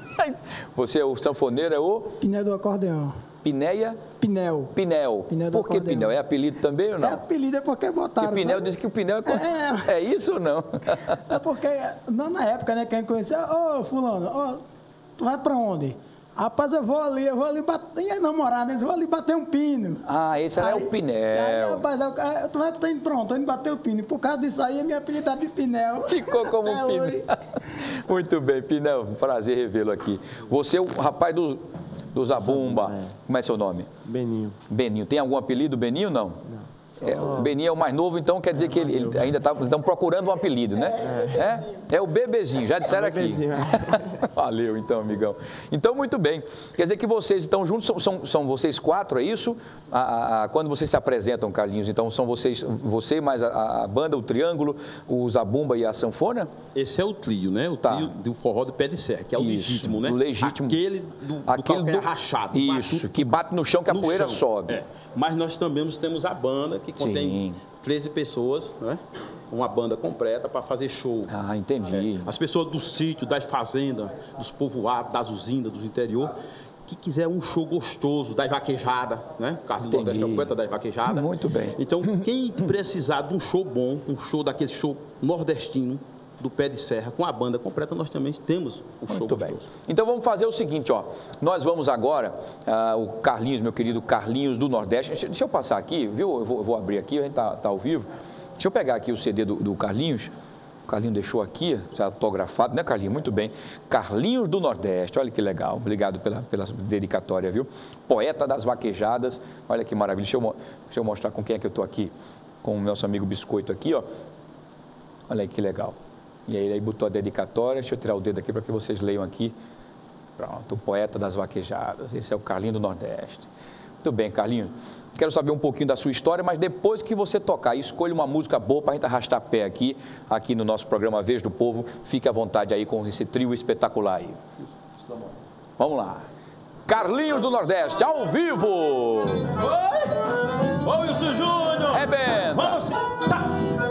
Você é o sanfoneiro, é o... Piné do acordeão. Pinéia? Pinel. Pinel. Pinel do Por que acordeão. Pinel? É apelido também ou não? É apelido é porque botaram. Porque Pinel sabe? disse que o Pinel é... É, é isso ou não? É porque, não, na época, né, quem conhecia, ô, oh, fulano, oh, tu vai pra onde? Rapaz, eu vou ali, eu vou ali bater, ia namorar, né? Eu vou ali bater um pino. Ah, esse aí, é o Pinel. Aí, rapaz, eu, tu vai estar indo pronto, tô indo bater o pino. Por causa disso aí, a minha apelidade de Pinel. Ficou como um Pinel. Hoje. Muito bem, Pinel, prazer revê-lo aqui. Você é o rapaz do, do Zabumba. É. Como é seu nome? Beninho. Beninho. Tem algum apelido, Beninho, não? Não. É, o Beninho é o mais novo, então quer dizer é, que ele, ele ainda está procurando um apelido, né? É, é, é o bebezinho, já disseram é aqui. É. Valeu, então, amigão. Então, muito bem. Quer dizer que vocês estão juntos, são, são, são vocês quatro, é isso? A, a, a, quando vocês se apresentam, Carlinhos, então são vocês, você mais a, a banda, o Triângulo, o Zabumba e a Sanfona? Esse é o trio, né? O tá. trio do forró do pé de serra, que é o isso, legítimo, né? O legítimo. Aquele do, Aquele do, do rachado. Isso, bate, que bate no chão que a poeira chão. sobe. É. Mas nós também temos a banda, que contém Sim. treze pessoas, né? Uma banda completa para fazer show. Ah, entendi. É. As pessoas do sítio, das fazendas, dos povoados, das usinas, dos interior, que quiser um show gostoso, das vaquejadas, né? O Carlos do Nordeste é o poeta das vaquejadas. Muito bem. Então, quem precisar de um show bom, um show daquele show nordestino, do pé de serra, com a banda completa, nós também temos um show Muito gostoso. Bem. Então vamos fazer o seguinte, ó. Nós vamos agora, uh, o Carlinhos, meu querido Carlinhos do Nordeste. Deixa eu passar aqui, viu? Eu vou, eu vou abrir aqui, a gente tá, tá ao vivo. Deixa eu pegar aqui o C D do, do Carlinhos. O Carlinhos deixou aqui, já autografado, né, Carlinhos? Muito bem. Carlinhos do Nordeste, olha que legal. Obrigado pela, pela dedicatória, viu? Poeta das vaquejadas, olha que maravilha. Deixa eu, deixa eu mostrar com quem é que eu tô aqui. Com o nosso amigo Biscoito aqui, ó. Olha aí que legal. E aí ele botou a dedicatória, deixa eu tirar o dedo aqui para que vocês leiam aqui. Pronto, o poeta das vaquejadas, esse é o Carlinho do Nordeste. Muito bem, Carlinho. quero saber um pouquinho da sua história, mas depois que você tocar, escolha uma música boa para a gente arrastar pé aqui, aqui no nosso programa Vez do Povo. Fique à vontade aí com esse trio espetacular aí. Vamos lá. Carlinhos do Nordeste, ao vivo! Oi! Oi, Wilson Júnior! É bem! Vamos sim! Tá!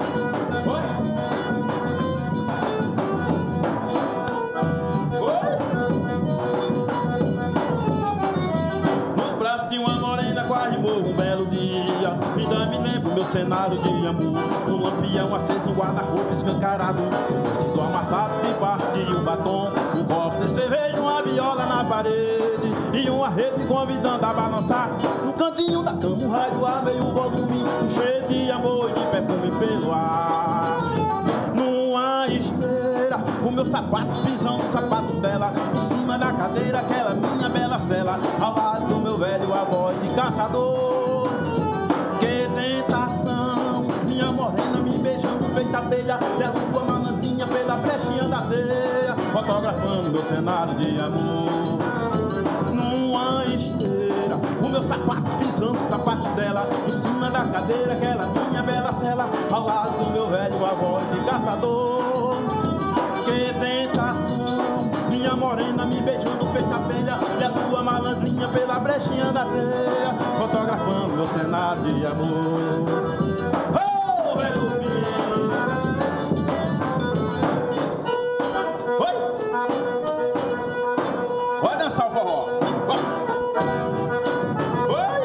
Nos braços tinha uma morena, quase morro um belo dia. Ainda me lembro meu cenário de amor. Um lampião aceso, um guarda-roupa escancarado, um vestido amassado de parte e um batom, um copo de cerveja, uma viola na parede e uma rede me convidando a balançar. No cantinho da cama, um rádio a meio volume, cheio de amor e de perfume pelo ar. Numa esteira, o meu sapato pisando no sapato dela, em cima da cadeira, aquela minha bela cela, ao lado do meu velho avó de caçador. Que tentação, minha morena me beijando feita abelha, e a lua malandrinha pela brechinha da teia, fotografando meu cenário de amor. Numa esteira, o meu sapato pisando o sapato dela, em cima da cadeira, aquela minha bela cela, ao lado do meu velho avó de caçador. Que tentação, minha morena me beijando feita abelha, e a lua malandrinha pela brechinha da teia, fotografando meu cenário de amor. Oh, velho filho! Oi! Vai dançar o forró! Oi!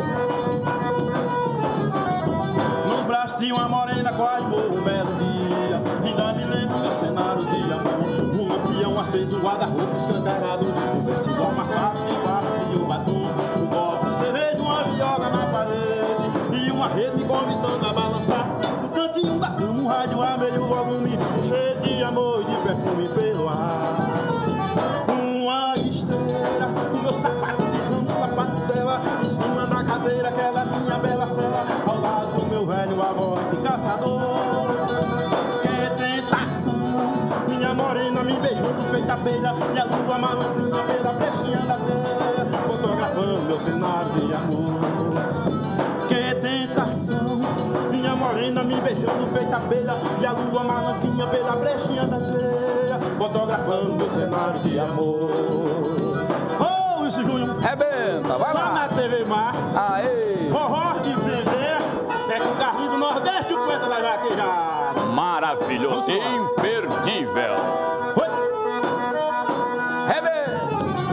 Nos braços tinha uma morena, quase morro um belo dia. Ainda me lembro meu cenário de amor. Um lampião aceso, um guarda-roupa escancarado, um vestido amassado de barro e um batom, um copo de cerveja, uma viola na parede e uma rede me convidando a balançar. No cantinho da cama, um rádio a meio volume, cheio de amor e de perfume pelo ar. Uma esteira, o meu sapato pisando o sapato dela, em cima da cadeira, aquela minha bela cela, ao lado do meu velho avó de caçador. Que tentação, minha morena me beijando feita abelha, e a lua malandrinha pela brechinha da teia, fotografando meu cenário de amor. Que tentação, minha morena me beijando feita abelha, e a lua malandrinha pela brechinha da teia, fotografando meu cenário de amor. Ô, Wilson Júnior! Rebenta, vai só lá! Só na T V Mar. Aê! Forró de viver, é com o Carlinhos do Nordeste, o poeta da vaquejada. Maravilhoso, imperdível! Oi! Rebenta!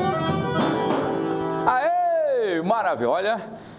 Aê! Maravilha! Olha,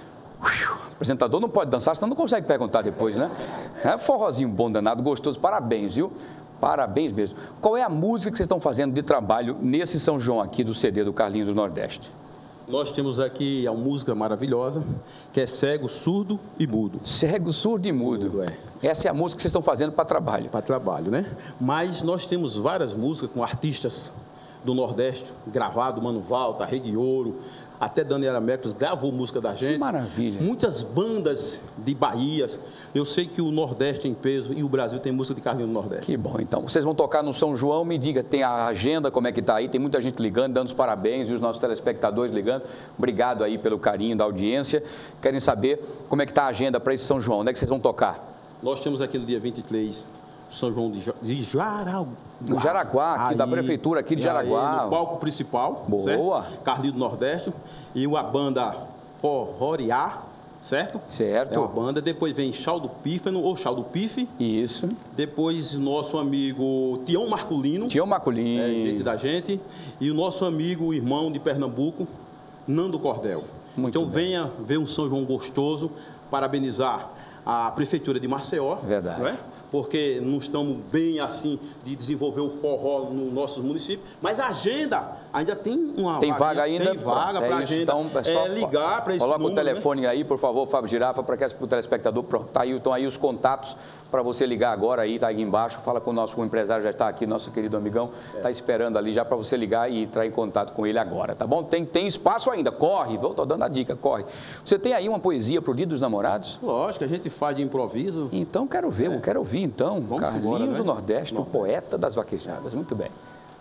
o apresentador não pode dançar, senão não consegue perguntar depois, né? É forrozinho bom, danado, gostoso. Parabéns, viu? Parabéns mesmo. Qual é a música que vocês estão fazendo de trabalho nesse São João aqui do C D do Carlinhos do Nordeste? Nós temos aqui uma música maravilhosa, que é Cego, Surdo e Mudo. Cego, Surdo e Mudo. Mudo, é. Essa é a música que vocês estão fazendo para trabalho. Para trabalho, né? Mas nós temos várias músicas com artistas do Nordeste, gravado, Mano Valta, Rede Ouro, até Daniela Mecos gravou música da gente. Que maravilha. Muitas bandas de Bahia. Eu sei que o Nordeste em peso e o Brasil tem música de Carlinhos do Nordeste. Que bom. Então, vocês vão tocar no São João. Me diga, tem a agenda, como é que está aí? Tem muita gente ligando, dando os parabéns, e os nossos telespectadores ligando. Obrigado aí pelo carinho da audiência. Querem saber como é que está a agenda para esse São João? Onde é que vocês vão tocar? Nós temos aqui no dia vinte e três, São João de, de Jaraguá. No Jaraguá, aqui aí, da prefeitura aqui de Jaraguá. Aí, no palco principal. Boa. Certo? Carlinhos do Nordeste. E uma banda Porroriá, certo? Certo. É uma banda. Depois vem Chau do Pífano, ou Chau do Pife. Isso. Depois nosso amigo Tião Marculino. Tião Marculino. É, gente da gente. E o nosso amigo, irmão de Pernambuco, Nando Cordel. Muito então bem. venha ver um São João gostoso, parabenizar a Prefeitura de Maceió. Verdade. Não é? Porque não estamos bem assim de desenvolver o forró no nosso município, mas a agenda ainda tem uma Tem vaga ainda? Tem vaga para a é isso, agenda. Então, é só é ligar para esse Coloca número, o telefone, né? Aí, por favor, Fábio Girafa, para que o telespectador, tá aí, estão aí os contatos para você ligar agora aí, tá aí embaixo, fala com o nosso com o empresário, já está aqui, nosso querido amigão, está é. esperando ali já para você ligar e entrar em contato com ele agora, tá bom? Tem, tem espaço ainda, corre, estou dando a dica, corre. Você tem aí uma poesia pro Dia dos Namorados? Lógico, a gente faz de improviso. Então, quero ver, é. eu quero ouvir, então. Vamos Carlinhos embora, né? do Nordeste, Não. o poeta das vaquejadas, muito bem.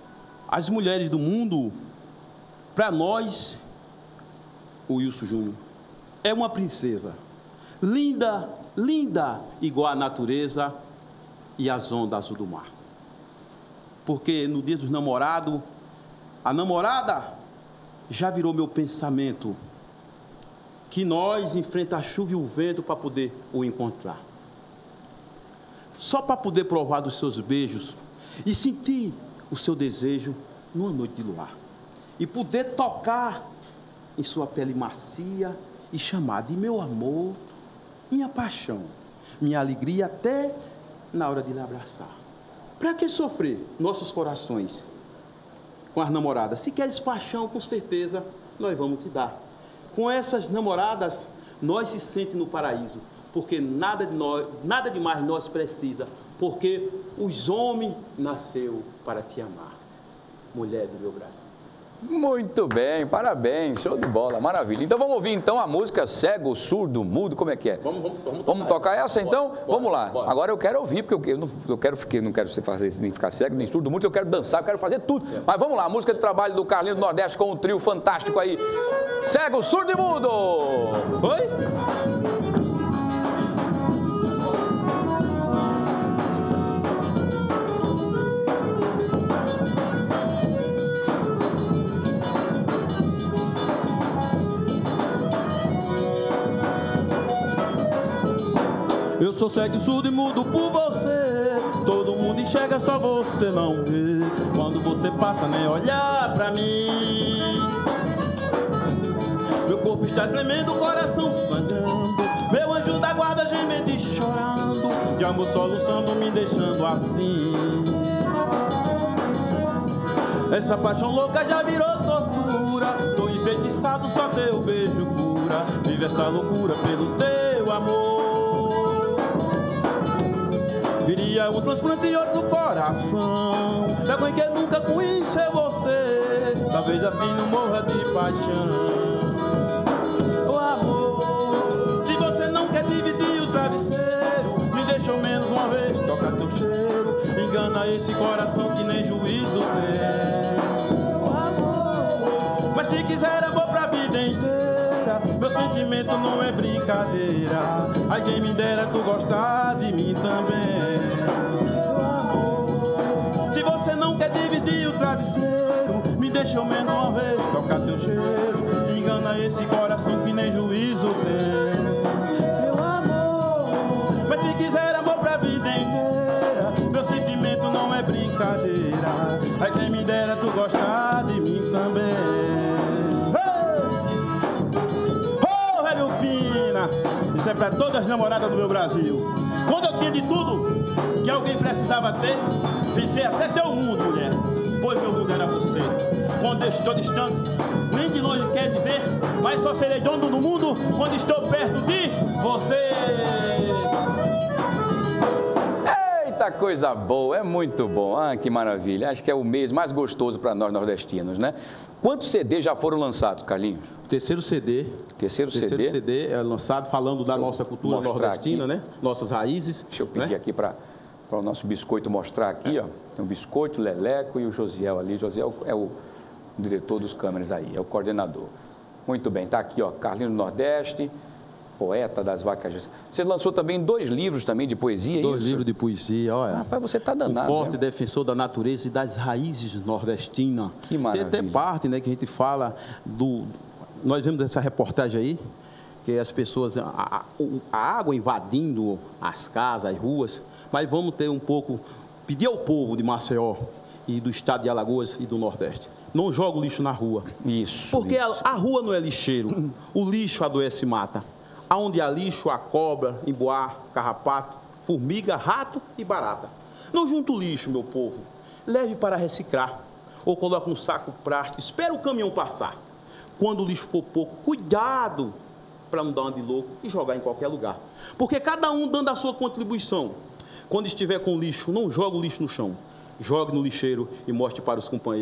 As mulheres do mundo, para nós, o Wilson Júnior, é uma princesa. linda, linda, igual a natureza e as ondas azul do mar. Porque no dia dos namorados, a namorada já virou meu pensamento, que nós enfrenta a chuva e o vento para poder o encontrar. Só para poder provar dos seus beijos e sentir o seu desejo numa noite de luar. E poder tocar em sua pele macia e chamar de meu amor, minha paixão, minha alegria até na hora de lhe abraçar. Para que sofrer nossos corações com as namoradas? Se queres paixão, com certeza nós vamos te dar. Com essas namoradas, nós se sente no paraíso, porque nada de nós, nada de mais nós precisa, porque os homens nasceu para te amar, mulher do meu Brasil. Muito bem, parabéns, show de bola, maravilha. Então vamos ouvir então a música Cego, Surdo, Mudo, como é que é? Vamos, vamos, vamos, vamos tocar essa então? Bora, vamos lá. Bora. Agora eu quero ouvir, porque eu, eu, não, eu quero ficar, não quero fazer nem ficar cego, nem surdo, muito, eu quero dançar, eu quero fazer tudo. É. Mas vamos lá, a música de trabalho do Carlinho do Nordeste com um trio fantástico aí. Cego, Surdo e Mudo! Oi? Eu sou cego, surdo e mudo por você. Todo mundo enxerga, só você não vê. Quando você passa, nem olhar pra mim. Meu corpo está tremendo, o coração sangrando. Meu anjo da guarda gemendo e chorando. De amor soluçando, me deixando assim. Essa paixão louca já virou tortura. Tô enfeitiçado, só teu beijo cura. Vive essa loucura pelo teu amor. Queria um transplante e outro coração. Vergonha que nunca conheceu você. Talvez assim não morra de paixão. O amor, se você não quer dividir o travesseiro, me deixa ao menos uma vez tocar teu cheiro. Engana esse coração que nem juízo tem. O amor, mas se quiser amor pra vida inteira, meu sentimento não é brincadeira. Ai, quem me dera tu gostar de mim também. Se você não quer dividir o travesseiro, me deixa ao menos uma vez tocar teu cheiro. Engana esse coração que nem juízo tem. Meu amor, mas se quiser amor pra vida inteira, meu sentimento não é brincadeira. Ai, quem me dera tu gostar de mim também. Isso é para todas as namoradas do meu Brasil. Quando eu tinha de tudo que alguém precisava ter, pensei até ter o mundo, mulher, pois meu mundo era você. Quando eu estou distante, nem de longe quer me ver, mas só serei dono do mundo quando estou perto de você. Eita, coisa boa, é muito bom. Ah, que maravilha. Acho que é o mês mais gostoso para nós nordestinos, né? Quantos C Ds já foram lançados, Carlinhos? Terceiro C D. Terceiro, Terceiro C D? C D é lançado falando da nossa cultura nordestina, aqui, né? Nossas raízes. Deixa eu pedir, né, aqui para o nosso biscoito mostrar aqui, é. ó. Tem o biscoito, o Leleco e o Josiel ali. Josiel é o diretor dos câmeras aí, é o coordenador. Muito bem, tá aqui, ó, Carlinhos do Nordeste, poeta das vacas. Você lançou também dois livros também de poesia, Dois isso? livros de poesia, olha. Rapaz, você tá danado. Um forte né? defensor da natureza e das raízes nordestinas. Que maravilha. Tem até parte, né, que a gente fala do... Nós vemos essa reportagem aí, que as pessoas, a, a, a água invadindo as casas, as ruas, mas vamos ter um pouco, pedir ao povo de Maceió e do estado de Alagoas e do Nordeste, não joga o lixo na rua. Isso. Porque isso. A, a rua não é lixeiro, o lixo adoece e mata. Aonde há lixo, há cobra, emboá, carrapato, formiga, rato e barata. Não junta o lixo, meu povo, leve para reciclar, ou coloque um saco plástico, espera o caminhão passar. Quando o lixo for pouco, cuidado para não dar uma de louco e jogar em qualquer lugar. Porque cada um dando a sua contribuição. Quando estiver com lixo, não jogue o lixo no chão. Jogue no lixeiro e mostre para os companheiros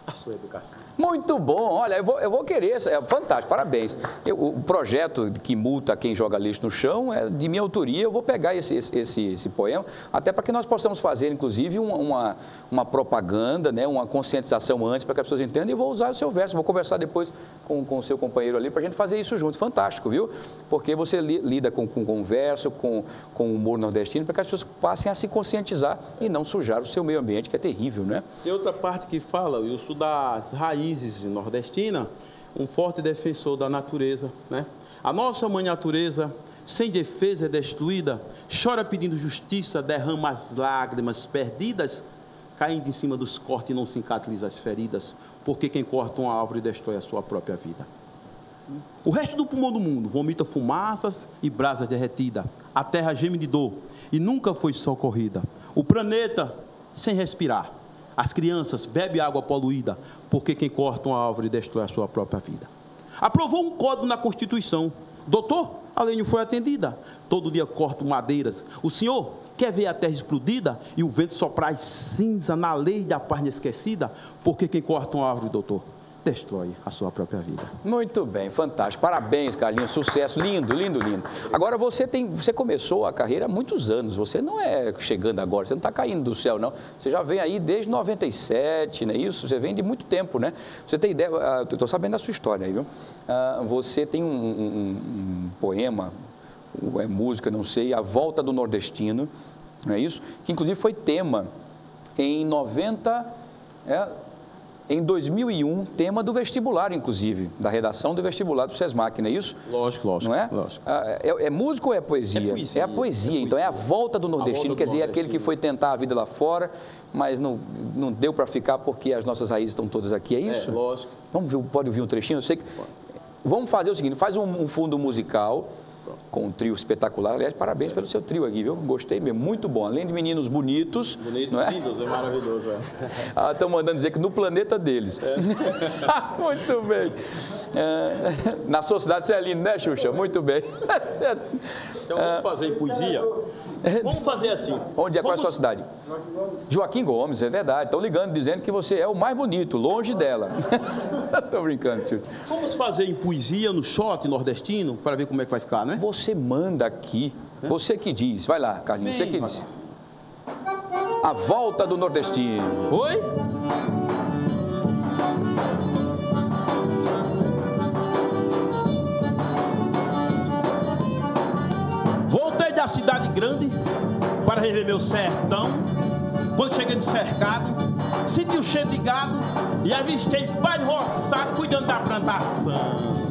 a sua educação. Muito bom, olha, eu vou, eu vou querer, é fantástico, parabéns. Eu, o projeto que multa quem joga lixo no chão é de minha autoria, eu vou pegar esse, esse, esse poema, até para que nós possamos fazer, inclusive, uma, uma, uma propaganda, né, uma conscientização antes, para que as pessoas entendam, e vou usar o seu verso, vou conversar depois com, com o seu companheiro ali, para a gente fazer isso junto, fantástico, viu? Porque você li, lida com, com, com verso, com, com humor nordestino, para que as pessoas passem a se conscientizar e não sujar o seu meio ambiente, que é terrível, né? Tem outra parte que fala, Wilson, das raízes nordestinas, um forte defensor da natureza, né? A nossa mãe natureza, sem defesa, é destruída, chora pedindo justiça, derrama as lágrimas perdidas, caindo em cima dos cortes e não cicatriza as feridas, porque quem corta uma árvore destrói a sua própria vida. O resto do pulmão do mundo vomita fumaças e brasas derretidas, a terra geme de dor e nunca foi socorrida. O planeta sem respirar. As crianças bebem água poluída, porque quem corta uma árvore destrói a sua própria vida. Aprovou um código na Constituição. Doutor, a lei não foi atendida. Todo dia corto madeiras. O senhor quer ver a terra explodida e o vento soprar cinza na lei da paz inesquecida? Porque quem corta uma árvore, doutor, destrói a sua própria vida. Muito bem, fantástico. Parabéns, Carlinhos, sucesso, lindo, lindo, lindo. Agora, você tem, você começou a carreira há muitos anos, você não é chegando agora, você não está caindo do céu, não. Você já vem aí desde noventa e sete, não é isso? Você vem de muito tempo, né? Você tem ideia, eu estou sabendo da sua história aí, viu? Você tem um, um, um poema, é música, não sei, A Volta do Nordestino, não é isso? Que inclusive foi tema em noventa... É, em dois mil e um, tema do vestibular, inclusive, da redação do vestibular do SESMAC, não é isso? Lógico, lógico. Não é? Lógico. Ah, é, é música ou é poesia? É poesia. É a poesia, É poesia. Então é a volta do nordestino, volta do quer dizer, nordestino. aquele que foi tentar a vida lá fora, mas não, não deu para ficar porque as nossas raízes estão todas aqui, é isso? É, lógico. Vamos ver, pode ouvir um trechinho? Eu sei que... Vamos fazer o seguinte, faz um, um fundo musical com um trio espetacular. Aliás, parabéns pelo seu trio aqui, viu? Gostei mesmo, muito bom. Além de meninos bonitos. Bonitos, não é? lindos, é maravilhoso. É. Ah, estão mandando dizer que no planeta deles. É. Muito bem. É, na sua cidade você é lindo, né, Xuxa? Muito bem. Então vamos fazer em poesia? Vamos fazer assim. Onde é? Qual vamos... é a sua cidade? Joaquim Gomes, é verdade. Estão ligando, dizendo que você é o mais bonito, longe dela. Estou brincando, Xuxa. Vamos fazer em poesia, no shot nordestino, para ver como é que vai ficar, né? Você manda aqui, é? Você que diz. Vai lá, Carlinhos, Bem, você que diz. A Volta do Nordestino. Oi? Voltei da cidade grande para rever meu sertão. Quando cheguei no cercado, senti o cheiro de gado e avistei pai roçado cuidando da plantação.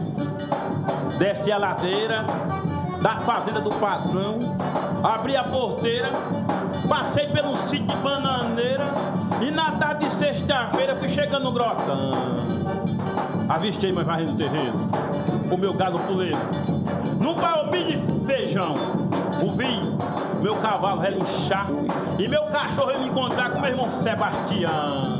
Desci a ladeira da fazenda do patrão, abri a porteira, passei pelo sítio de bananeira e na tarde de sexta-feira fui chegando no grotão. Avistei mais varrendo no terreno, o meu galo puleiro, no baú de feijão, ouvi meu cavalo relinchar e meu cachorro me encontrar com meu irmão Sebastião.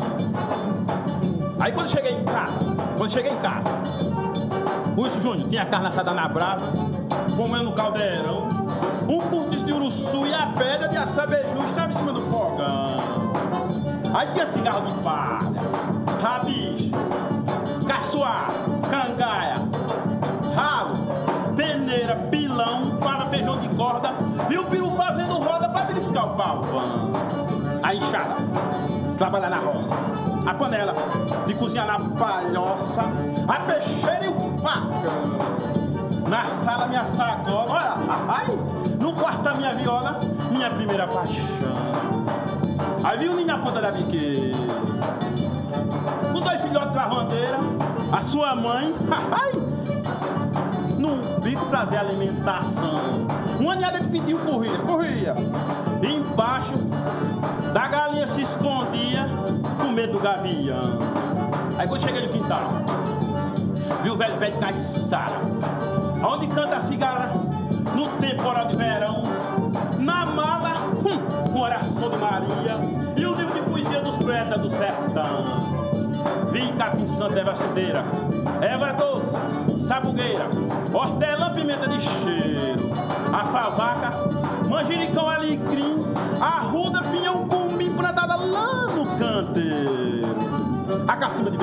Aí quando cheguei em casa, quando cheguei em casa, Wilson Júnior tinha carne assada na brasa, comendo no caldeirão, um cortiço de uruçu e a pedra de assabeju estava em cima do fogão. Aí tinha cigarro de palha, rabicho, caçoar, cangaia, ralo, peneira, pilão, fava, feijão de corda, viu o peru fazendo roda para beliscar o pavão. A enxada, trabalhar na roça, a panela de cozinhar na palhoça, a peixeira e o facão. Na sala minha sacola, olha, ai, no quarto a minha viola, minha primeira paixão. Aí vi o ninho na ponta da biqueira, com dois filhotes de lavandeira, a sua mãe, ai, num bico trazer alimentação. Uma ninhada de pintinho corria, corria. E embaixo da galinha se escondia com medo do gavião. Aí quando cheguei no quintal, vi o velho pé de caiçara, onde canta a cigarra no temporal de verão. Na mala, hum, com oração de Maria e o livro de poesia dos poetas do sertão. Vi capim santa, erva cedeira, erva doce, sabugueira, hortelã, pimenta de cheiro, a favaca, manjericão, alecrim, arruda, pinhão, cumim, plantada lá no canteiro. A cacimba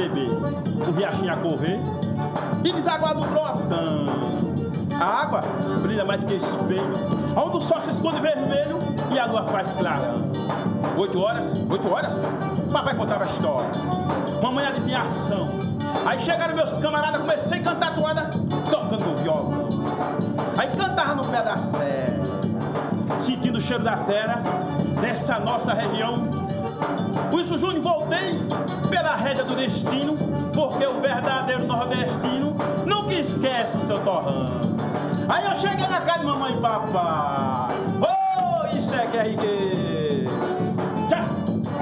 e deságua no grotão. A água brilha mais do que espelho, onde o sol se esconde vermelho e a lua faz clarão. Oito horas, oito horas, papai contava a história. Mamãe adivinhação. Aí chegaram meus camaradas, comecei a cantar toada, tocando o violão. Aí cantava no pé da serra, sentindo o cheiro da terra, dessa nossa região. Por isso, Júnior, voltei pela rédea do destino, porque o verdadeiro nordestino nunca esquece o seu torrão. Aí eu cheguei na casa de mamãe e papai. Oh, isso é que é riqueza. Tchau.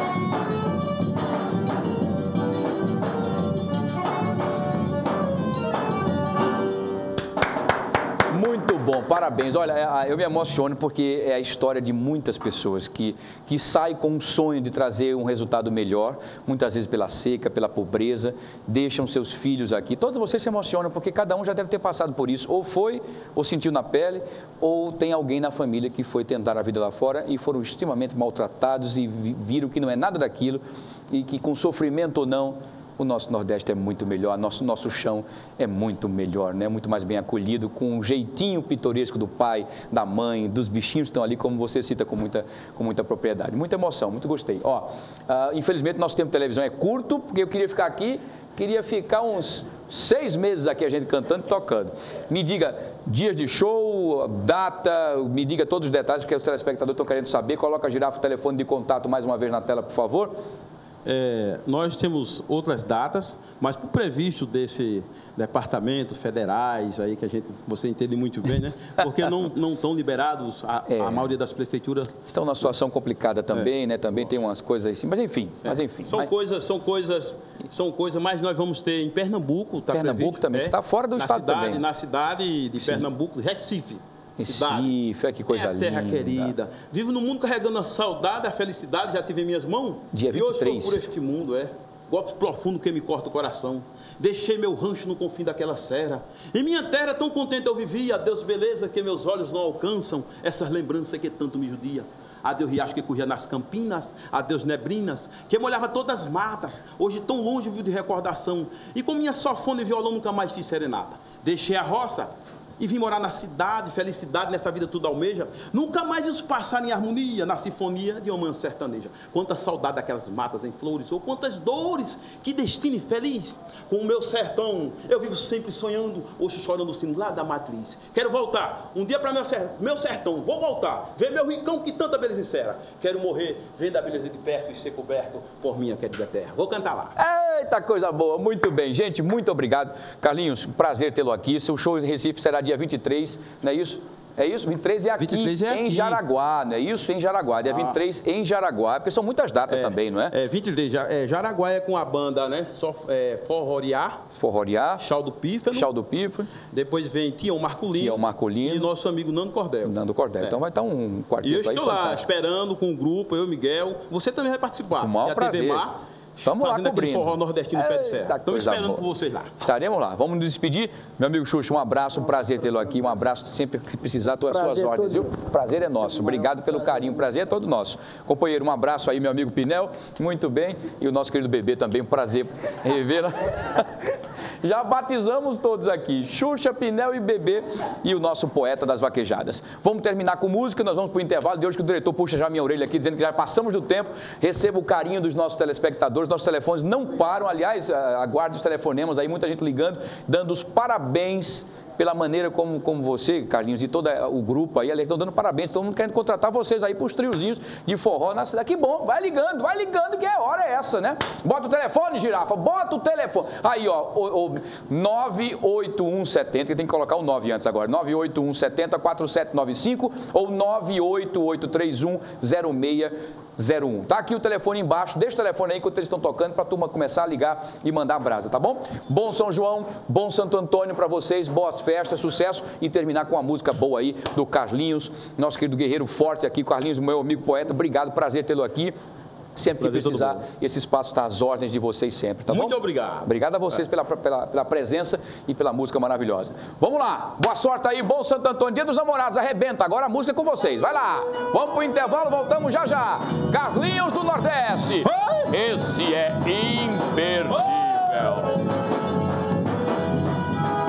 Muito bom, parabéns. Olha, eu me emociono porque é a história de muitas pessoas que, que saem com um sonho de trazer um resultado melhor, muitas vezes pela seca, pela pobreza, deixam seus filhos aqui. Todos vocês se emocionam porque cada um já deve ter passado por isso, ou foi, ou sentiu na pele, ou tem alguém na família que foi tentar a vida lá fora e foram extremamente maltratados e viram que não é nada daquilo e que com sofrimento ou não, o nosso Nordeste é muito melhor, nosso, nosso chão é muito melhor, né? Muito mais bem acolhido, com um jeitinho pitoresco do pai, da mãe, dos bichinhos que estão ali, como você cita com muita, com muita propriedade. Muita emoção, muito gostei. Ó, uh, infelizmente, nosso tempo de televisão é curto, porque eu queria ficar aqui, queria ficar uns seis meses aqui a gente cantando e tocando. Me diga dias de show, data, me diga todos os detalhes, porque os telespectadores estão querendo saber. Coloca a Girafa o telefone de contato mais uma vez na tela, por favor. É, nós temos outras datas, mas por previsto desse departamento federais aí que a gente, você entende muito bem, né? Porque não não estão liberados a, é. a maioria das prefeituras. Estão numa situação complicada também, é. né? Também tem umas coisas assim, mas enfim, é. mas enfim. São mas... coisas, são coisas, são coisas, mas nós vamos ter em Pernambuco, tá Pernambuco previsto, também, é, está fora do na estado cidade, também. Na cidade de Sim. Pernambuco, Recife. Recife, é que coisa linda. Minha terra querida. Vivo no mundo carregando a saudade, a felicidade, já tive em minhas mãos. Dia vinte e três. E hoje sou por este mundo, é. Golpe profundo que me corta o coração. Deixei meu rancho no confim daquela serra. Em minha terra tão contente eu vivia. Adeus beleza que meus olhos não alcançam. Essas lembranças que tanto me judia. Adeus riacho que corria nas campinas. Adeus neblinas que molhava todas as matas. Hoje tão longe vivo de recordação. E com minha sofona e violão nunca mais fiz serenata. Deixei a roça e vim morar na cidade, felicidade, nessa vida tudo almeja. Nunca mais isso passar em harmonia, na sinfonia de uma manhã sertaneja. Quanta saudade daquelas matas em flores, ou quantas dores, que destino infeliz. Com o meu sertão, eu vivo sempre sonhando, hoje chorando o sino lá da matriz. Quero voltar, um dia para meu, ser, meu sertão, vou voltar, ver meu rincão que tanta beleza encerra. Quero morrer, vendo a beleza de perto e ser coberto por minha querida terra. Vou cantar lá. Eita, coisa boa, muito bem. Gente, muito obrigado. Carlinhos, prazer tê-lo aqui. Seu show em Recife será dia vinte e três, não é isso? É isso? vinte e três é aqui, vinte e três é em aqui. Jaraguá, não é isso? Em Jaraguá, dia ah. vinte e três em Jaraguá, porque são muitas datas é, também, não é? É, vinte e três, é, Jaraguá é com a banda, né? Só, é, Forroriá. Forroriá. Chau do Pífano. Chau do Pífano. Depois vem Tião Marcolino. Tião Marcolino. E nosso amigo Nando Cordel. Nando Cordel. É. Então vai estar um quarteto aí. E eu estou lá, fantástico. Esperando com o grupo, eu e Miguel. Você também vai participar. Com o maior prazer. Estamos lá cobrindo. Forró nordestino pé de serra. Estamos esperando por vocês lá. Estaremos lá. Vamos nos despedir. Meu amigo Xuxa, um abraço, um prazer tê-lo aqui. Um abraço sempre que precisar, estou às suas ordens, viu? Prazer é nosso. Obrigado pelo carinho. Prazer é todo nosso. Companheiro, um abraço aí, meu amigo Pinel. Muito bem. E o nosso querido bebê também, um prazer revê-la. Já batizamos todos aqui. Xuxa, Pinel e Bebê e o nosso poeta das vaquejadas. Vamos terminar com música, nós vamos para o intervalo. De hoje que o diretor puxa já minha orelha aqui, dizendo que já passamos do tempo. Receba o carinho dos nossos telespectadores. Nossos telefones não param. Aliás, aguarde os telefonemas aí, muita gente ligando, dando os parabéns pela maneira como, como você, Carlinhos, e todo o grupo aí, eles estão dando parabéns, todo mundo querendo contratar vocês aí para os triozinhos de forró na cidade. Que bom, vai ligando, vai ligando, que a hora é essa, né? Bota o telefone, Girafa, bota o telefone. Aí, ó, o, o nove oito um sete zero, que tem que colocar o nove antes agora, nove oito um sete zero, quatro sete nove cinco ou nove oito oito três um zero seis zero um. Tá aqui o telefone embaixo, deixa o telefone aí enquanto eles estão tocando para a turma começar a ligar e mandar brasa, tá bom? Bom São João, bom Santo Antônio para vocês, boas festas, sucesso e terminar com uma música boa aí do Carlinhos, nosso querido guerreiro forte aqui, Carlinhos, meu amigo poeta, obrigado, prazer tê-lo aqui. Sempre que precisar, esse espaço está às ordens de vocês sempre, tá bom? Muito obrigado. Obrigado a vocês pela, pela, pela presença e pela música maravilhosa. Vamos lá, boa sorte aí, bom Santo Antônio, Dia dos Namorados, arrebenta, agora a música é com vocês, vai lá. Vamos pro intervalo, voltamos já já. Carlinhos do Nordeste, esse é imperdível.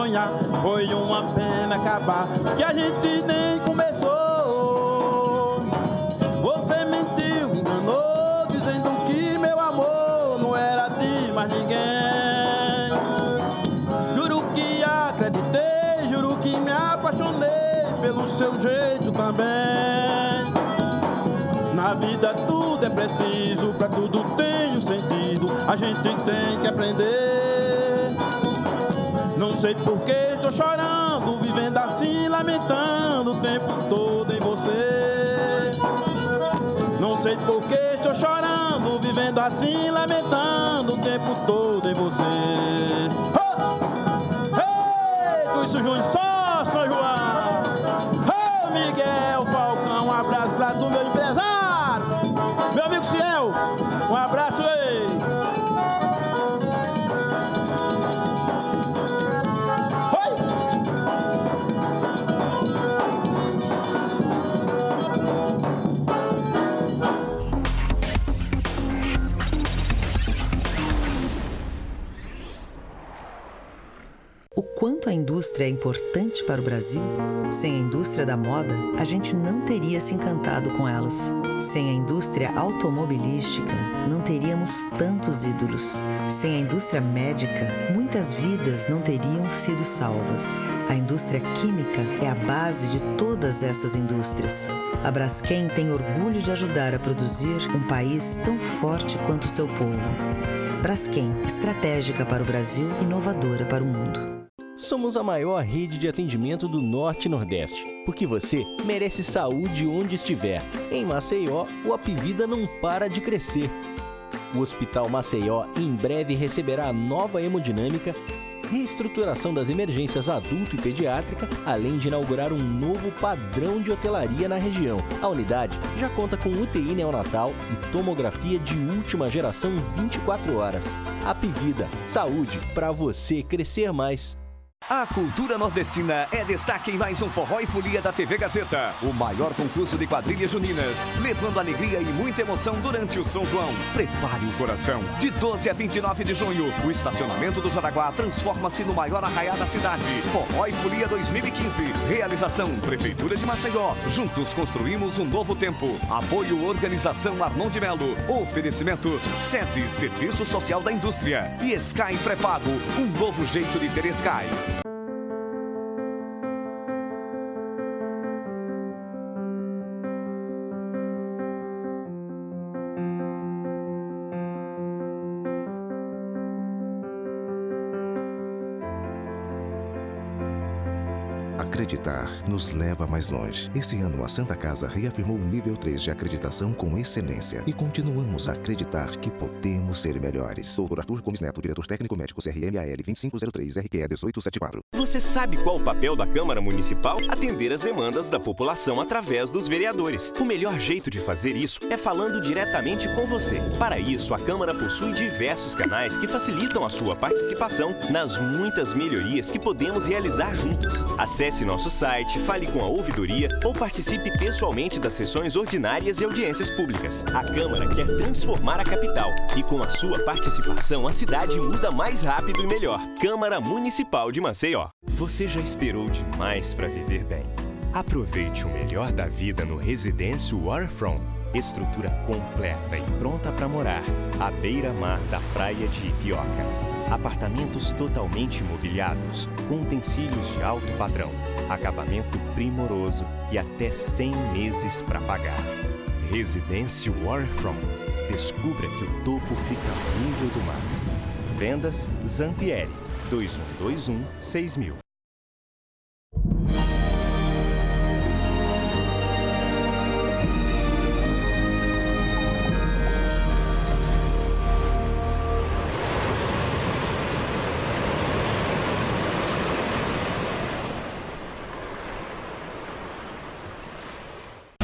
sonhar. Foi uma pena acabar, que a gente nem começou. Você mentiu, me enganou, dizendo que meu amor não era de mais ninguém. Juro que acreditei, juro que me apaixonei pelo seu jeito também. Na vida tudo é preciso, pra tudo tem um sentido, a gente tem que aprender. Não sei por que estou chorando, vivendo assim, lamentando o tempo todo em você. Não sei por que estou chorando, vivendo assim, lamentando o tempo todo em você. Ei, Luiz Júnior, só São João. Ô, Miguel Falcão, um abraço para tu, meu empresário. Meu amigo Ciel, um abraço aí. O quanto a indústria é importante para o Brasil? Sem a indústria da moda, a gente não teria se encantado com elas. Sem a indústria automobilística, não teríamos tantos ídolos. Sem a indústria médica, muitas vidas não teriam sido salvas. A indústria química é a base de todas essas indústrias. A Braskem tem orgulho de ajudar a produzir um país tão forte quanto o seu povo. Braskem, estratégica para o Brasil, inovadora para o mundo. Somos a maior rede de atendimento do Norte e Nordeste, porque você merece saúde onde estiver. Em Maceió, o Apivida não para de crescer. O Hospital Maceió em breve receberá a nova hemodinâmica, reestruturação das emergências adulto e pediátrica, além de inaugurar um novo padrão de hotelaria na região. A unidade já conta com U T I neonatal e tomografia de última geração vinte e quatro horas. Apivida, saúde para você crescer mais. A cultura nordestina é destaque em mais um Forró e Folia da T V Gazeta. O maior concurso de quadrilhas juninas, levando alegria e muita emoção durante o São João. Prepare o coração. De doze a vinte e nove de junho, o estacionamento do Jaraguá transforma-se no maior arraiá da cidade. Forró e Folia dois mil e quinze. Realização Prefeitura de Maceió. Juntos construímos um novo tempo. Apoio Organização Arnon de Melo. Oferecimento SESI, Serviço Social da Indústria. E Sky Pré-Pago, um novo jeito de ter Sky. Acreditar nos leva mais longe. Esse ano, a Santa Casa reafirmou o nível três de acreditação com excelência. E continuamos a acreditar que podemos ser melhores. doutor Arthur Gomes Neto, diretor técnico médico C R M A L vinte e cinco zero três R Q E dezoito setenta e quatro. Você sabe qual o papel da Câmara Municipal? Atender as demandas da população através dos vereadores. O melhor jeito de fazer isso é falando diretamente com você. Para isso, a Câmara possui diversos canais que facilitam a sua participação nas muitas melhorias que podemos realizar juntos. Acesse nosso site, fale com a ouvidoria ou participe pessoalmente das sessões ordinárias e audiências públicas. A Câmara quer transformar a capital e com a sua participação a cidade muda mais rápido e melhor. Câmara Municipal de Maceió. Você já esperou demais para viver bem? Aproveite o melhor da vida no Residêncio Waterfront. Estrutura completa e pronta para morar, à beira-mar da praia de Ipioca. Apartamentos totalmente mobiliados, com utensílios de alto padrão, acabamento primoroso e até cem meses para pagar. Residência Waterfront. Descubra que o topo fica ao nível do mar. Vendas Zampieri, dois um dois um, seis mil.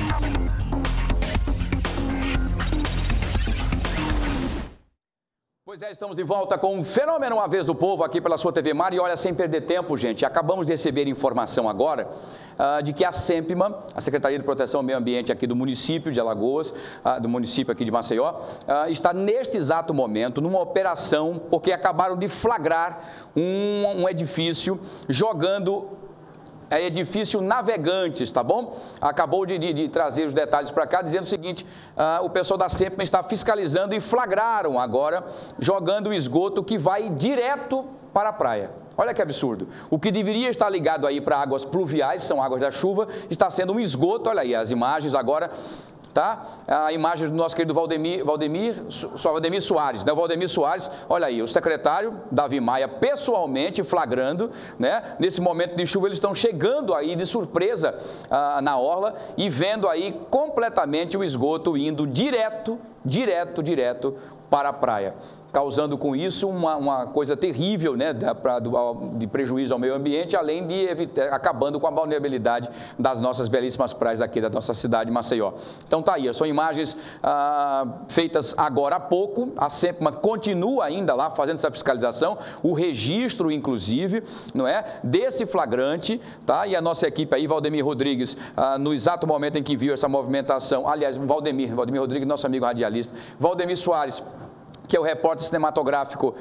Pois Pois é, estamos de volta com o Fenômeno Uma Vez do Povo aqui pela sua T V Mar. E olha, sem perder tempo, gente, acabamos de receber informação agora uh, de que a SEMPMA, a Secretaria de Proteção ao Meio Ambiente aqui do município de Alagoas, uh, do município aqui de Maceió, uh, está neste exato momento numa operação porque acabaram de flagrar um, um edifício jogando... É edifício Navegantes, tá bom? Acabou de, de, de trazer os detalhes para cá, dizendo o seguinte, uh, o pessoal da SEMPMA está fiscalizando e flagraram agora, jogando o esgoto que vai direto para a praia. Olha que absurdo. O que deveria estar ligado aí para águas pluviais, são águas da chuva, está sendo um esgoto, olha aí as imagens agora... Tá? A imagem do nosso querido Valdemir, Valdemir, Valdemir Soares, né? O Valdemir Soares, olha aí, o secretário Davi Maia pessoalmente flagrando, né? Nesse momento de chuva eles estão chegando aí de surpresa ah, na orla e vendo aí completamente o esgoto indo direto, direto, direto para a praia, causando com isso uma, uma coisa terrível, né, da, pra, do, de prejuízo ao meio ambiente, além de evitar, acabando com a vulnerabilidade das nossas belíssimas praias aqui da nossa cidade de Maceió. Então tá aí, são imagens ah, feitas agora há pouco, a SEMPMA continua ainda lá fazendo essa fiscalização, o registro inclusive, não é, desse flagrante, tá? E a nossa equipe aí, Valdemir Rodrigues, ah, no exato momento em que viu essa movimentação, aliás, Valdemir, Valdemir Rodrigues, nosso amigo radialista, Valdemir Soares, que é o repórter cinematográfico,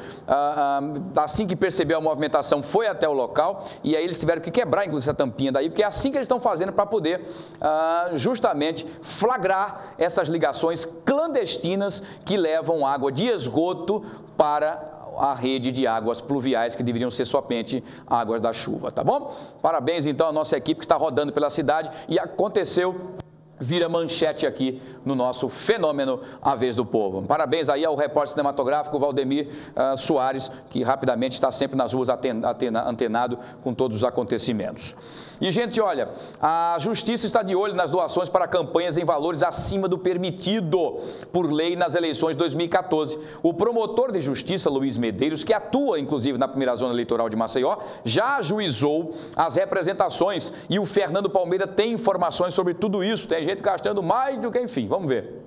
assim que percebeu a movimentação, foi até o local e aí eles tiveram que quebrar, inclusive, essa tampinha daí, porque é assim que eles estão fazendo para poder justamente flagrar essas ligações clandestinas que levam água de esgoto para a rede de águas pluviais que deveriam ser somente águas da chuva, tá bom? Parabéns, então, à nossa equipe que está rodando pela cidade e aconteceu... Vira manchete aqui no nosso Fenômeno A Vez do Povo. Parabéns aí ao repórter cinematográfico Valdemir uh, Soares, que rapidamente está sempre nas ruas antenado com todos os acontecimentos. E, gente, olha, a Justiça está de olho nas doações para campanhas em valores acima do permitido por lei nas eleições de dois mil e quatorze. O promotor de Justiça, Luiz Medeiros, que atua, inclusive, na primeira zona eleitoral de Maceió, já ajuizou as representações e o Fernando Palmeira tem informações sobre tudo isso. Tem gente gastando mais do que, enfim, vamos ver.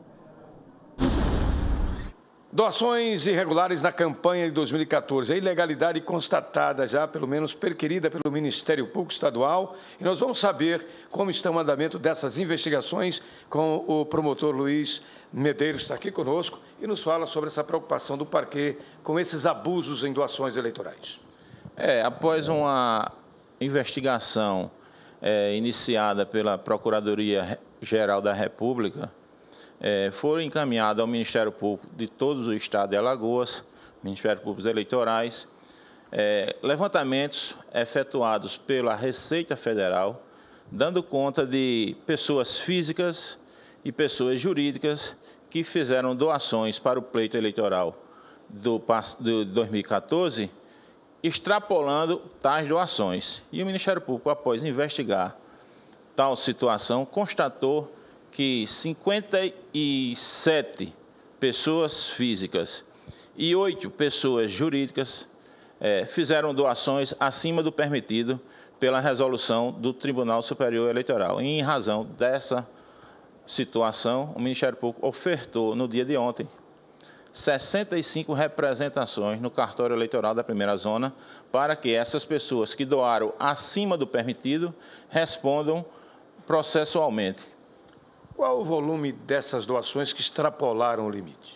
Doações irregulares na campanha de dois mil e quatorze. A ilegalidade constatada já, pelo menos perquirida pelo Ministério Público Estadual. E nós vamos saber como está o andamento dessas investigações com o promotor Luiz Medeiros, está aqui conosco e nos fala sobre essa preocupação do parquê com esses abusos em doações eleitorais. É, após uma investigação é, iniciada pela Procuradoria-Geral da República, É, foram encaminhados ao Ministério Público de todos os estados de Alagoas, Ministério Público Eleitorais, é, levantamentos efetuados pela Receita Federal, dando conta de pessoas físicas e pessoas jurídicas que fizeram doações para o pleito eleitoral do, do dois mil e quatorze, extrapolando tais doações. E o Ministério Público, após investigar tal situação, constatou que cinquenta e sete pessoas físicas e oito pessoas jurídicas é, fizeram doações acima do permitido pela resolução do Tribunal Superior Eleitoral. E, em razão dessa situação, o Ministério Público ofertou, no dia de ontem, sessenta e cinco representações no cartório eleitoral da primeira zona para que essas pessoas que doaram acima do permitido respondam processualmente. Qual o volume dessas doações que extrapolaram o limite?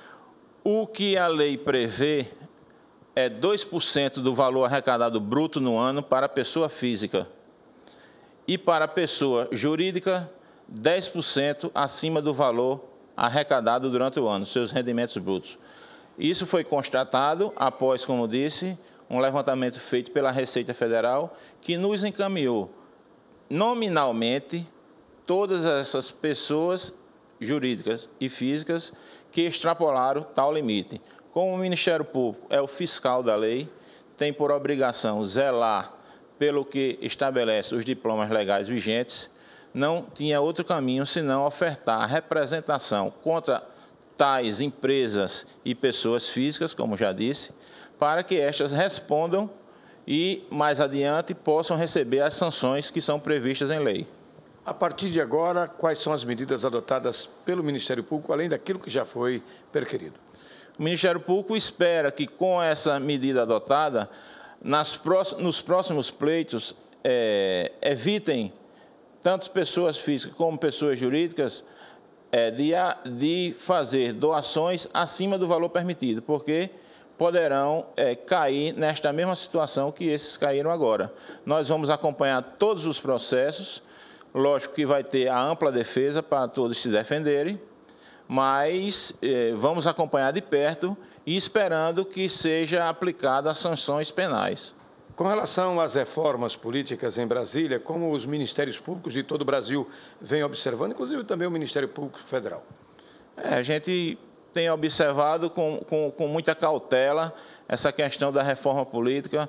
O que a lei prevê é dois por cento do valor arrecadado bruto no ano para a pessoa física e para a pessoa jurídica, dez por cento acima do valor arrecadado durante o ano, seus rendimentos brutos. Isso foi constatado após, como disse, um levantamento feito pela Receita Federal que nos encaminhou nominalmente todas essas pessoas jurídicas e físicas que extrapolaram tal limite. Como o Ministério Público é o fiscal da lei, tem por obrigação zelar pelo que estabelece os diplomas legais vigentes, não tinha outro caminho senão ofertar representação contra tais empresas e pessoas físicas, como já disse, para que estas respondam e, mais adiante, possam receber as sanções que são previstas em lei. A partir de agora, quais são as medidas adotadas pelo Ministério Público, além daquilo que já foi perquirido? O Ministério Público espera que, com essa medida adotada, nas próximos, nos próximos pleitos, é, evitem, tanto pessoas físicas como pessoas jurídicas, é, de, de fazer doações acima do valor permitido, porque poderão é, cair nesta mesma situação que esses caíram agora. Nós vamos acompanhar todos os processos, lógico que vai ter a ampla defesa para todos se defenderem, mas eh, vamos acompanhar de perto e esperando que seja aplicada as sanções penais. Com relação às reformas políticas em Brasília, como os ministérios públicos de todo o Brasil vêm observando, inclusive também o Ministério Público Federal? É, a gente tem observado com, com, com muita cautela essa questão da reforma política.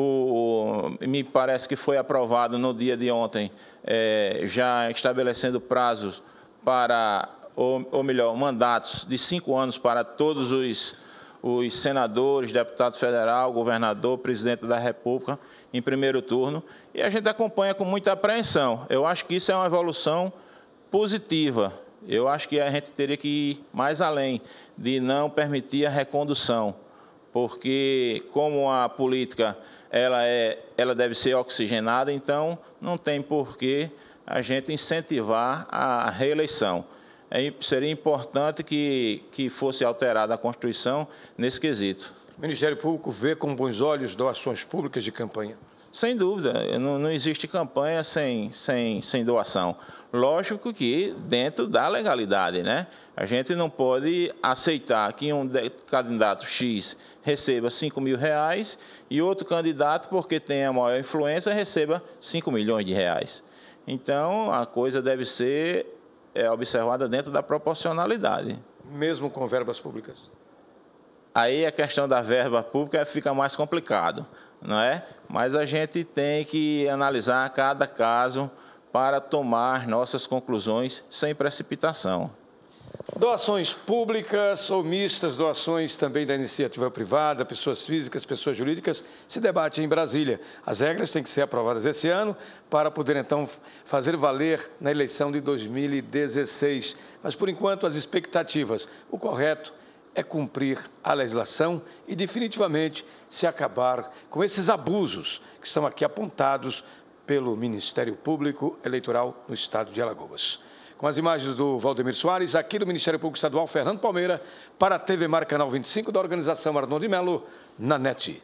O, o, me parece que foi aprovado no dia de ontem, é, já estabelecendo prazos para, ou, ou melhor, mandatos de cinco anos para todos os, os senadores, deputado federal, governador, presidente da República, em primeiro turno. E a gente acompanha com muita apreensão. Eu acho que isso é uma evolução positiva. Eu acho que a gente teria que ir mais além de não permitir a recondução, porque como a política ela, é, ela deve ser oxigenada, então não tem por que a gente incentivar a reeleição. É, seria importante que, que fosse alterada a Constituição nesse quesito. O Ministério Público vê com bons olhos doações públicas de campanha? Sem dúvida, não, não existe campanha sem, sem, sem doação. Lógico que dentro da legalidade, né? A gente não pode aceitar que um candidato X receba cinco mil reais e outro candidato, porque tem a maior influência, receba cinco milhões de reais. Então, a coisa deve ser é, observada dentro da proporcionalidade. Mesmo com verbas públicas? Aí a questão da verba pública fica mais complicado, não é? Mas a gente tem que analisar cada caso para tomar nossas conclusões sem precipitação. Doações públicas ou mistas, doações também da iniciativa privada, pessoas físicas, pessoas jurídicas, se debate em Brasília. As regras têm que ser aprovadas esse ano para poder, então, fazer valer na eleição de dois mil e dezesseis. Mas, por enquanto, as expectativas, o correto é cumprir a legislação e, definitivamente, se acabar com esses abusos que estão aqui apontados pelo Ministério Público Eleitoral no estado de Alagoas. Com as imagens do Valdemir Soares, aqui do Ministério Público Estadual, Fernando Palmeira, para a T V Mar Canal vinte e cinco, da organização Arnon de Melo, na N E T.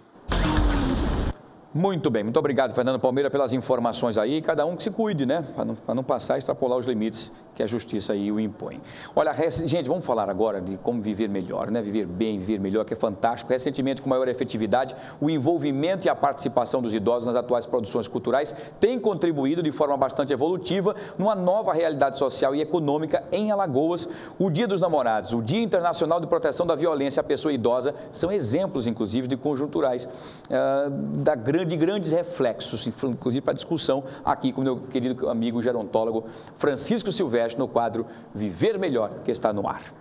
Muito bem, muito obrigado, Fernando Palmeira, pelas informações aí. Cada um que se cuide, né? Para não, para não passar e extrapolar os limites que a justiça aí o impõe. Olha, gente, vamos falar agora de como viver melhor, né? Viver bem, viver melhor, que é fantástico. Recentemente, com maior efetividade, o envolvimento e a participação dos idosos nas atuais produções culturais tem contribuído de forma bastante evolutiva numa nova realidade social e econômica em Alagoas. O Dia dos Namorados, o Dia Internacional de Proteção da Violência à Pessoa Idosa, são exemplos, inclusive, de conjunturais uh, da grande de grandes reflexos, inclusive para discussão aqui com o meu querido amigo gerontólogo Francisco Silvestre, no quadro Viver Melhor, que está no ar.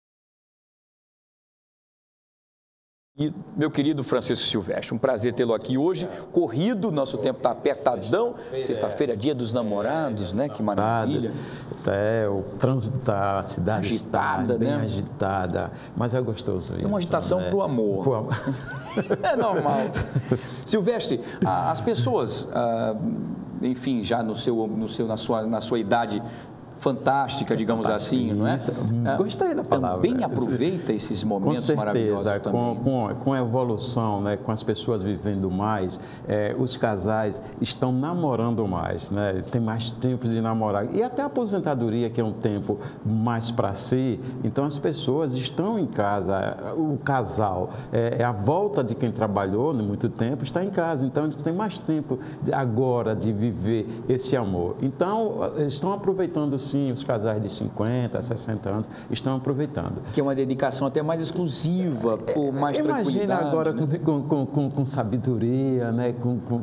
E, meu querido Francisco Silvestre, um prazer tê-lo aqui hoje, corrido, nosso tempo está apertadão, sexta-feira, dia dos namorados, né, que maravilha. É, o trânsito da cidade agitada, está bem né? agitada, mas é gostoso isso. É uma agitação né? para o amor. Pro amor. É normal. Silvestre, as pessoas, enfim, já no seu, no seu, na, sua, na sua idade fantástica, digamos assim, não é? Gostei da palavra. Também aproveita esses momentos com certeza, maravilhosos com, também. Com, com a evolução, né, com as pessoas vivendo mais, é, os casais estão namorando mais, né, tem mais tempo de namorar. E até a aposentadoria, que é um tempo mais para si, então as pessoas estão em casa, o casal, é, é a volta de quem trabalhou né, muito tempo, está em casa, então eles têm mais tempo de, agora de viver esse amor. Então, estão aproveitando sim, os casais de cinquenta, sessenta anos estão aproveitando. Que é uma dedicação até mais exclusiva, por mais Imagina tranquilidade. Imagina agora né? com, com, com, com sabedoria, né? com, com, com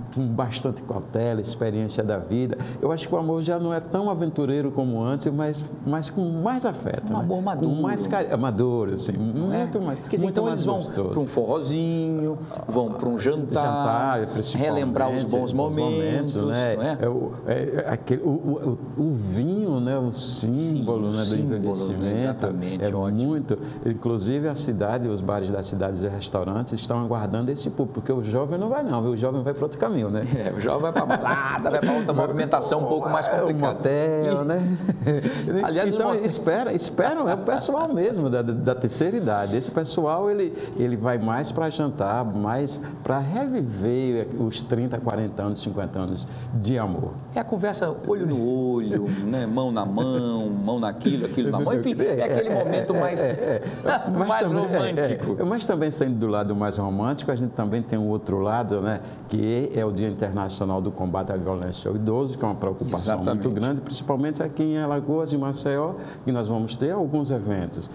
com bastante cautela, experiência da vida. Eu acho que o amor já não é tão aventureiro como antes, mas, mas com mais afeto. Um né? amor maduro. Com mais carinho, maduro, assim, muito é. mais, Quer dizer, muito então mais eles vão gostoso. para um forrozinho, vão para um jantar, jantar relembrar os bons momentos, momentos, né? Não é? É o, é, aquele, o, o, o vinho, né? O símbolo, Sim, né? do símbolo, envelhecimento. né? Exatamente, é ótimo. muito. Inclusive a cidade, os bares das cidades e restaurantes estão aguardando esse público, porque o jovem não vai não, viu? O jovem vai para outro caminho, né? É, o jovem vai para balada, vai para outra movimentação um pouco mais complicada. É, um motel, né? Aliás, então, motel... espera, esperam, é o pessoal mesmo da, da terceira idade. Esse pessoal, ele, ele vai mais para jantar, mais para reviver os trinta, quarenta anos, cinquenta anos de amor. É a conversa olho no olho, né? Mão na mão, mão naquilo, aquilo na mão, enfim, é aquele momento mais, é, é, é. mais também, romântico. É, é. Mas também, saindo do lado mais romântico, a gente também tem um outro lado, né? Que é o Dia Internacional do Combate à Violência ao Idoso, que é uma preocupação Exatamente. muito grande, principalmente aqui em Alagoas e Maceió, que nós vamos ter alguns eventos.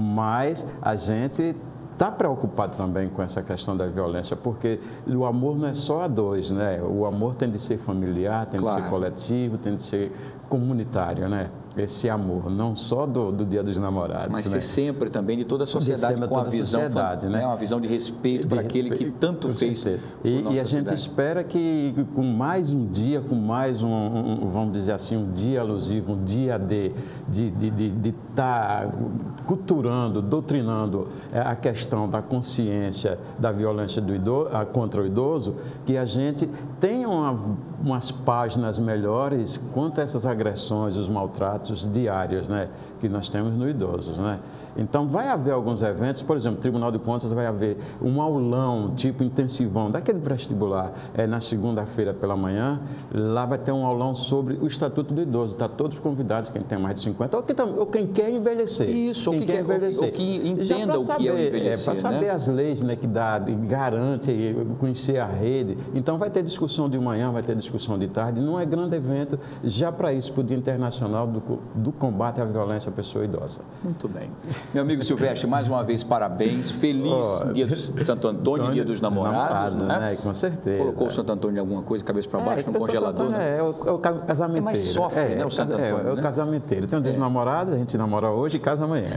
Mas a gente está preocupado também com essa questão da violência, porque o amor não é só a dois, né? O amor tem de ser familiar, tem Claro. de ser coletivo, tem de ser comunitário, né? Esse amor, não só do, do Dia dos Namorados. Mas né? ser sempre também de toda a sociedade, com a visão, sociedade, né? né? Uma visão de respeito para aquele que tanto fez por E, nossa e a gente cidade. espera que com mais um dia, com mais um, um, vamos dizer assim, um dia alusivo, um dia de de de, de, de tá culturando, doutrinando a questão da consciência da violência do idoso, contra o idoso, que a gente tenha uma, umas páginas melhores quanto a essas agressões, os maltratos diários, né, que nós temos no idoso, né? Então, vai haver alguns eventos, por exemplo, o Tribunal de Contas vai haver um aulão, tipo intensivão, daquele vestibular, é, na segunda-feira pela manhã, lá vai ter um aulão sobre o Estatuto do Idoso, está todos convidados, quem tem mais de cinquenta, ou quem, ou quem quer envelhecer. Isso, quem ou quem quer envelhecer. Ou que entenda o saber, que é o envelhecer, é, para saber né? as leis, né, que dá, garante, conhecer a rede. Então, vai ter discussão de manhã, vai ter discussão de tarde, não é grande evento, já para isso, para o Dia Internacional do, do Combate à Violência à Pessoa Idosa. Muito bem. Meu amigo Silvestre, mais uma vez, parabéns. Feliz oh, Dia do Santo Antônio, Dia dos Namorados. Namorados, né? Com certeza. Colocou o Santo Antônio em alguma coisa, cabeça para baixo, é, no congelador? Né? É, o, é o casamenteiro. É mais sofre, é, né, o Santo Antônio? É, é o né? casamenteiro. Tem um dia dos namorados, a gente namora hoje e casa amanhã.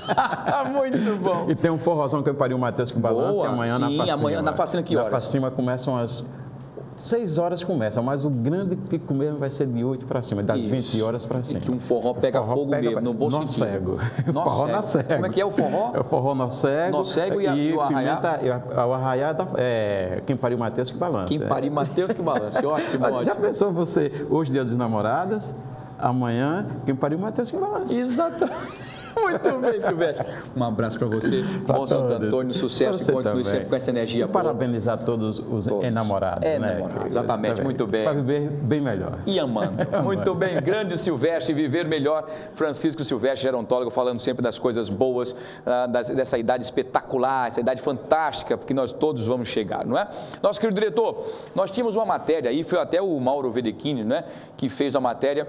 Muito bom. E tem um forrozão que eu pariu o Matheus com balança Boa, e amanhã sim, na Facima. amanhã na Facima que horas? Na Facima começam as... Seis horas começa, mas o grande pico mesmo vai ser de oito para cima, das Isso. vinte horas para cima. E que um forró pega forró fogo pega, mesmo, no bom nó sentido. Cego. Nó forró cego. nó cego. Como é que é o forró? É o forró nó cego. Nó cego e, a, e e o arraiá? Pimenta, e o arraiá é quem pariu Matheus que balança. Quem pariu Matheus que balança. Ótimo, ótimo. Já pensou você, hoje dia dos namorados, amanhã, quem pariu Matheus que balança. Exatamente. Muito bem, Silvestre. Um abraço para você. Pra Bom Santo Antônio, sucesso e continue sempre com essa energia e boa. parabenizar todos os todos. enamorados. É, né? namorado. Exatamente, tá muito bem. Para viver bem melhor. E amando. Muito bem, grande Silvestre, viver melhor. Francisco Silvestre, gerontólogo, falando sempre das coisas boas, uh, das, dessa idade espetacular, essa idade fantástica, porque nós todos vamos chegar, não é? Nosso querido diretor, nós tínhamos uma matéria aí, foi até o Mauro Vedechini, né, que fez a matéria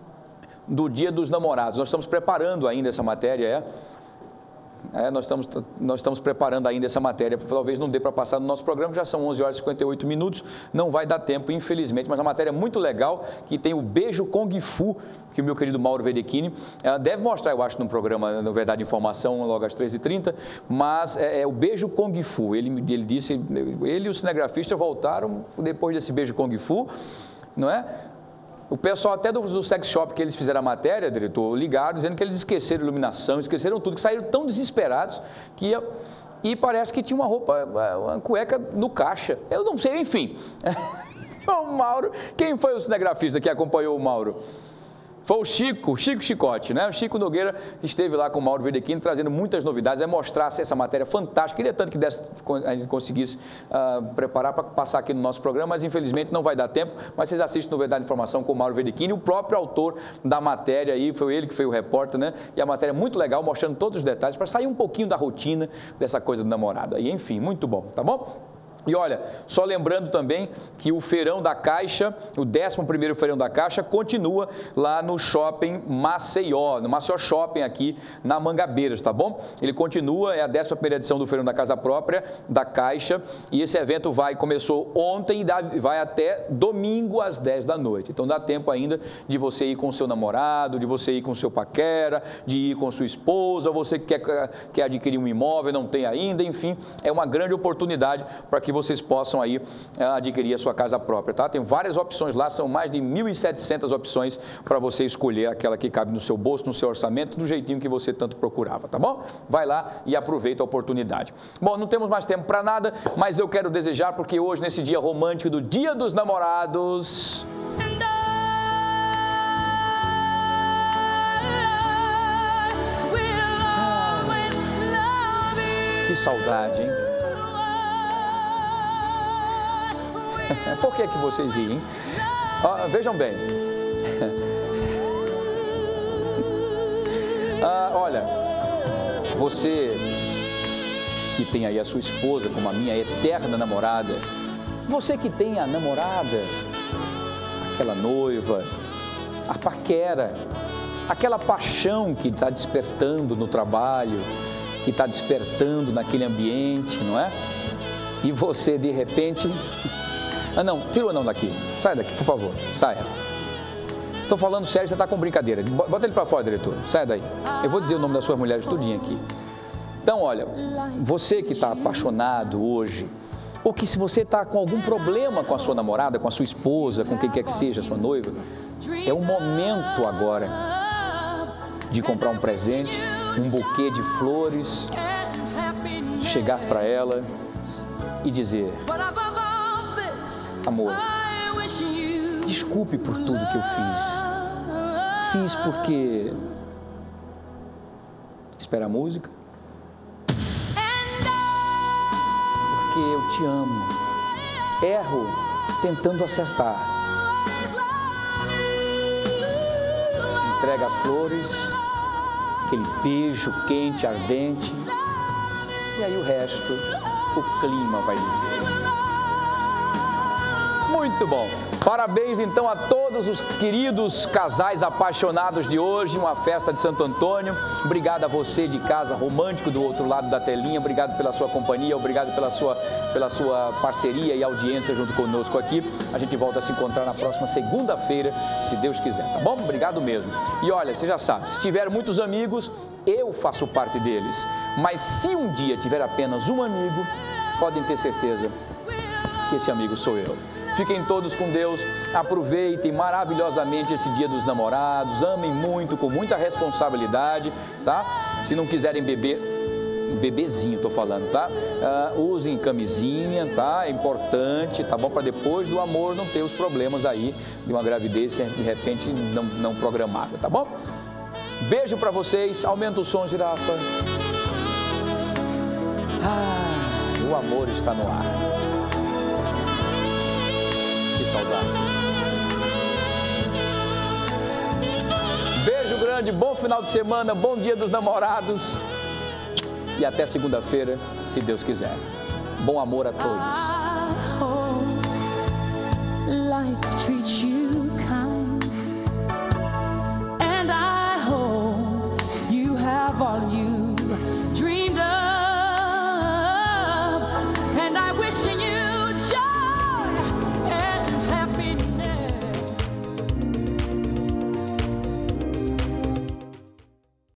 do Dia dos Namorados. Nós estamos preparando ainda essa matéria, é? é nós, estamos, nós estamos preparando ainda essa matéria, talvez não dê para passar no nosso programa, já são onze horas e cinquenta e oito minutos, não vai dar tempo, infelizmente, mas a matéria é muito legal, que tem o Beijo Kung Fu, que o meu querido Mauro Vedechini deve mostrar, eu acho, no programa, na verdade, Informação, logo às treze e trinta, mas é, é o Beijo Kung Fu. Ele, ele disse, ele e o cinegrafista voltaram depois desse Beijo Kung Fu, não é? O pessoal até do, do sex shop que eles fizeram a matéria, diretor, ligaram dizendo que eles esqueceram iluminação, esqueceram tudo, que saíram tão desesperados que ia, e parece que tinha uma roupa, uma cueca no caixa. Eu não sei, enfim. O Mauro, quem foi o cinegrafista que acompanhou o Mauro? Foi o Chico, Chico Chicote, né? O Chico Nogueira esteve lá com o Mauro Vedechini trazendo muitas novidades, é mostrasse essa matéria fantástica. Queria tanto que desse, a gente conseguisse uh, preparar para passar aqui no nosso programa, mas infelizmente não vai dar tempo. Mas vocês assistem no Verdade Informação com o Mauro Vedechini, o próprio autor da matéria aí, foi ele que foi o repórter, né? E a matéria é muito legal, mostrando todos os detalhes, para sair um pouquinho da rotina dessa coisa do namorado. E enfim, muito bom, tá bom? E olha, só lembrando também que o Feirão da Caixa, o décimo primeiro Feirão da Caixa, continua lá no Shopping Maceió, no Maceió Shopping aqui na Mangabeiras, tá bom? Ele continua, é a décima primeira edição do Feirão da Casa Própria da Caixa, e esse evento vai, começou ontem e vai até domingo às dez da noite. Então dá tempo ainda de você ir com o seu namorado, de você ir com o seu paquera, de ir com sua esposa, você que quer, quer adquirir um imóvel, não tem ainda, enfim, é uma grande oportunidade para que vocês possam aí adquirir a sua casa própria, tá? Tem várias opções lá, são mais de mil e setecentas opções para você escolher aquela que cabe no seu bolso, no seu orçamento, do jeitinho que você tanto procurava, tá bom? Vai lá e aproveita a oportunidade. Bom, não temos mais tempo para nada, mas eu quero desejar, porque hoje, nesse dia romântico do Dia dos Namorados... Que saudade, hein? Por que que vocês riem? Ah, vejam bem. Ah, olha, você que tem aí a sua esposa como a minha eterna namorada, você que tem a namorada, aquela noiva, a paquera, aquela paixão que está despertando no trabalho, que está despertando naquele ambiente, não é? E você, de repente... Ah, não, tira o anão daqui. Sai daqui, por favor. Saia. Estou falando sério, você está com brincadeira. Bota ele para fora, diretor. Saia daí. Eu vou dizer o nome das suas mulheres tudinho aqui. Então, olha, você que está apaixonado hoje, ou que se você está com algum problema com a sua namorada, com a sua esposa, com quem quer que seja, a sua noiva, é o momento agora de comprar um presente, um buquê de flores, chegar para ela e dizer: amor, desculpe por tudo que eu fiz. Fiz porque... Espera a música. Porque eu te amo. Erro tentando acertar. Entrega as flores, aquele beijo quente, ardente. E aí o resto, o clima vai dizer. Muito bom. Parabéns, então, a todos os queridos casais apaixonados de hoje, uma festa de Santo Antônio. Obrigado a você de casa, romântico do outro lado da telinha. Obrigado pela sua companhia, obrigado pela sua, pela sua parceria e audiência junto conosco aqui. A gente volta a se encontrar na próxima segunda-feira, se Deus quiser, tá bom? Obrigado mesmo. E olha, você já sabe, se tiver muitos amigos, eu faço parte deles. Mas se um dia tiver apenas um amigo, podem ter certeza que esse amigo sou eu. Fiquem todos com Deus, aproveitem maravilhosamente esse Dia dos Namorados, amem muito, com muita responsabilidade, tá? Se não quiserem beber, bebezinho tô falando, tá? Uh, usem camisinha, tá? É importante, tá bom? Para depois do amor não ter os problemas aí de uma gravidez, de repente, não, não programada, tá bom? Beijo para vocês, aumenta o som, girafa. Ah, o amor está no ar. Saudade. Beijo grande, bom final de semana, bom Dia dos Namorados e até segunda-feira, se Deus quiser. Bom amor a todos.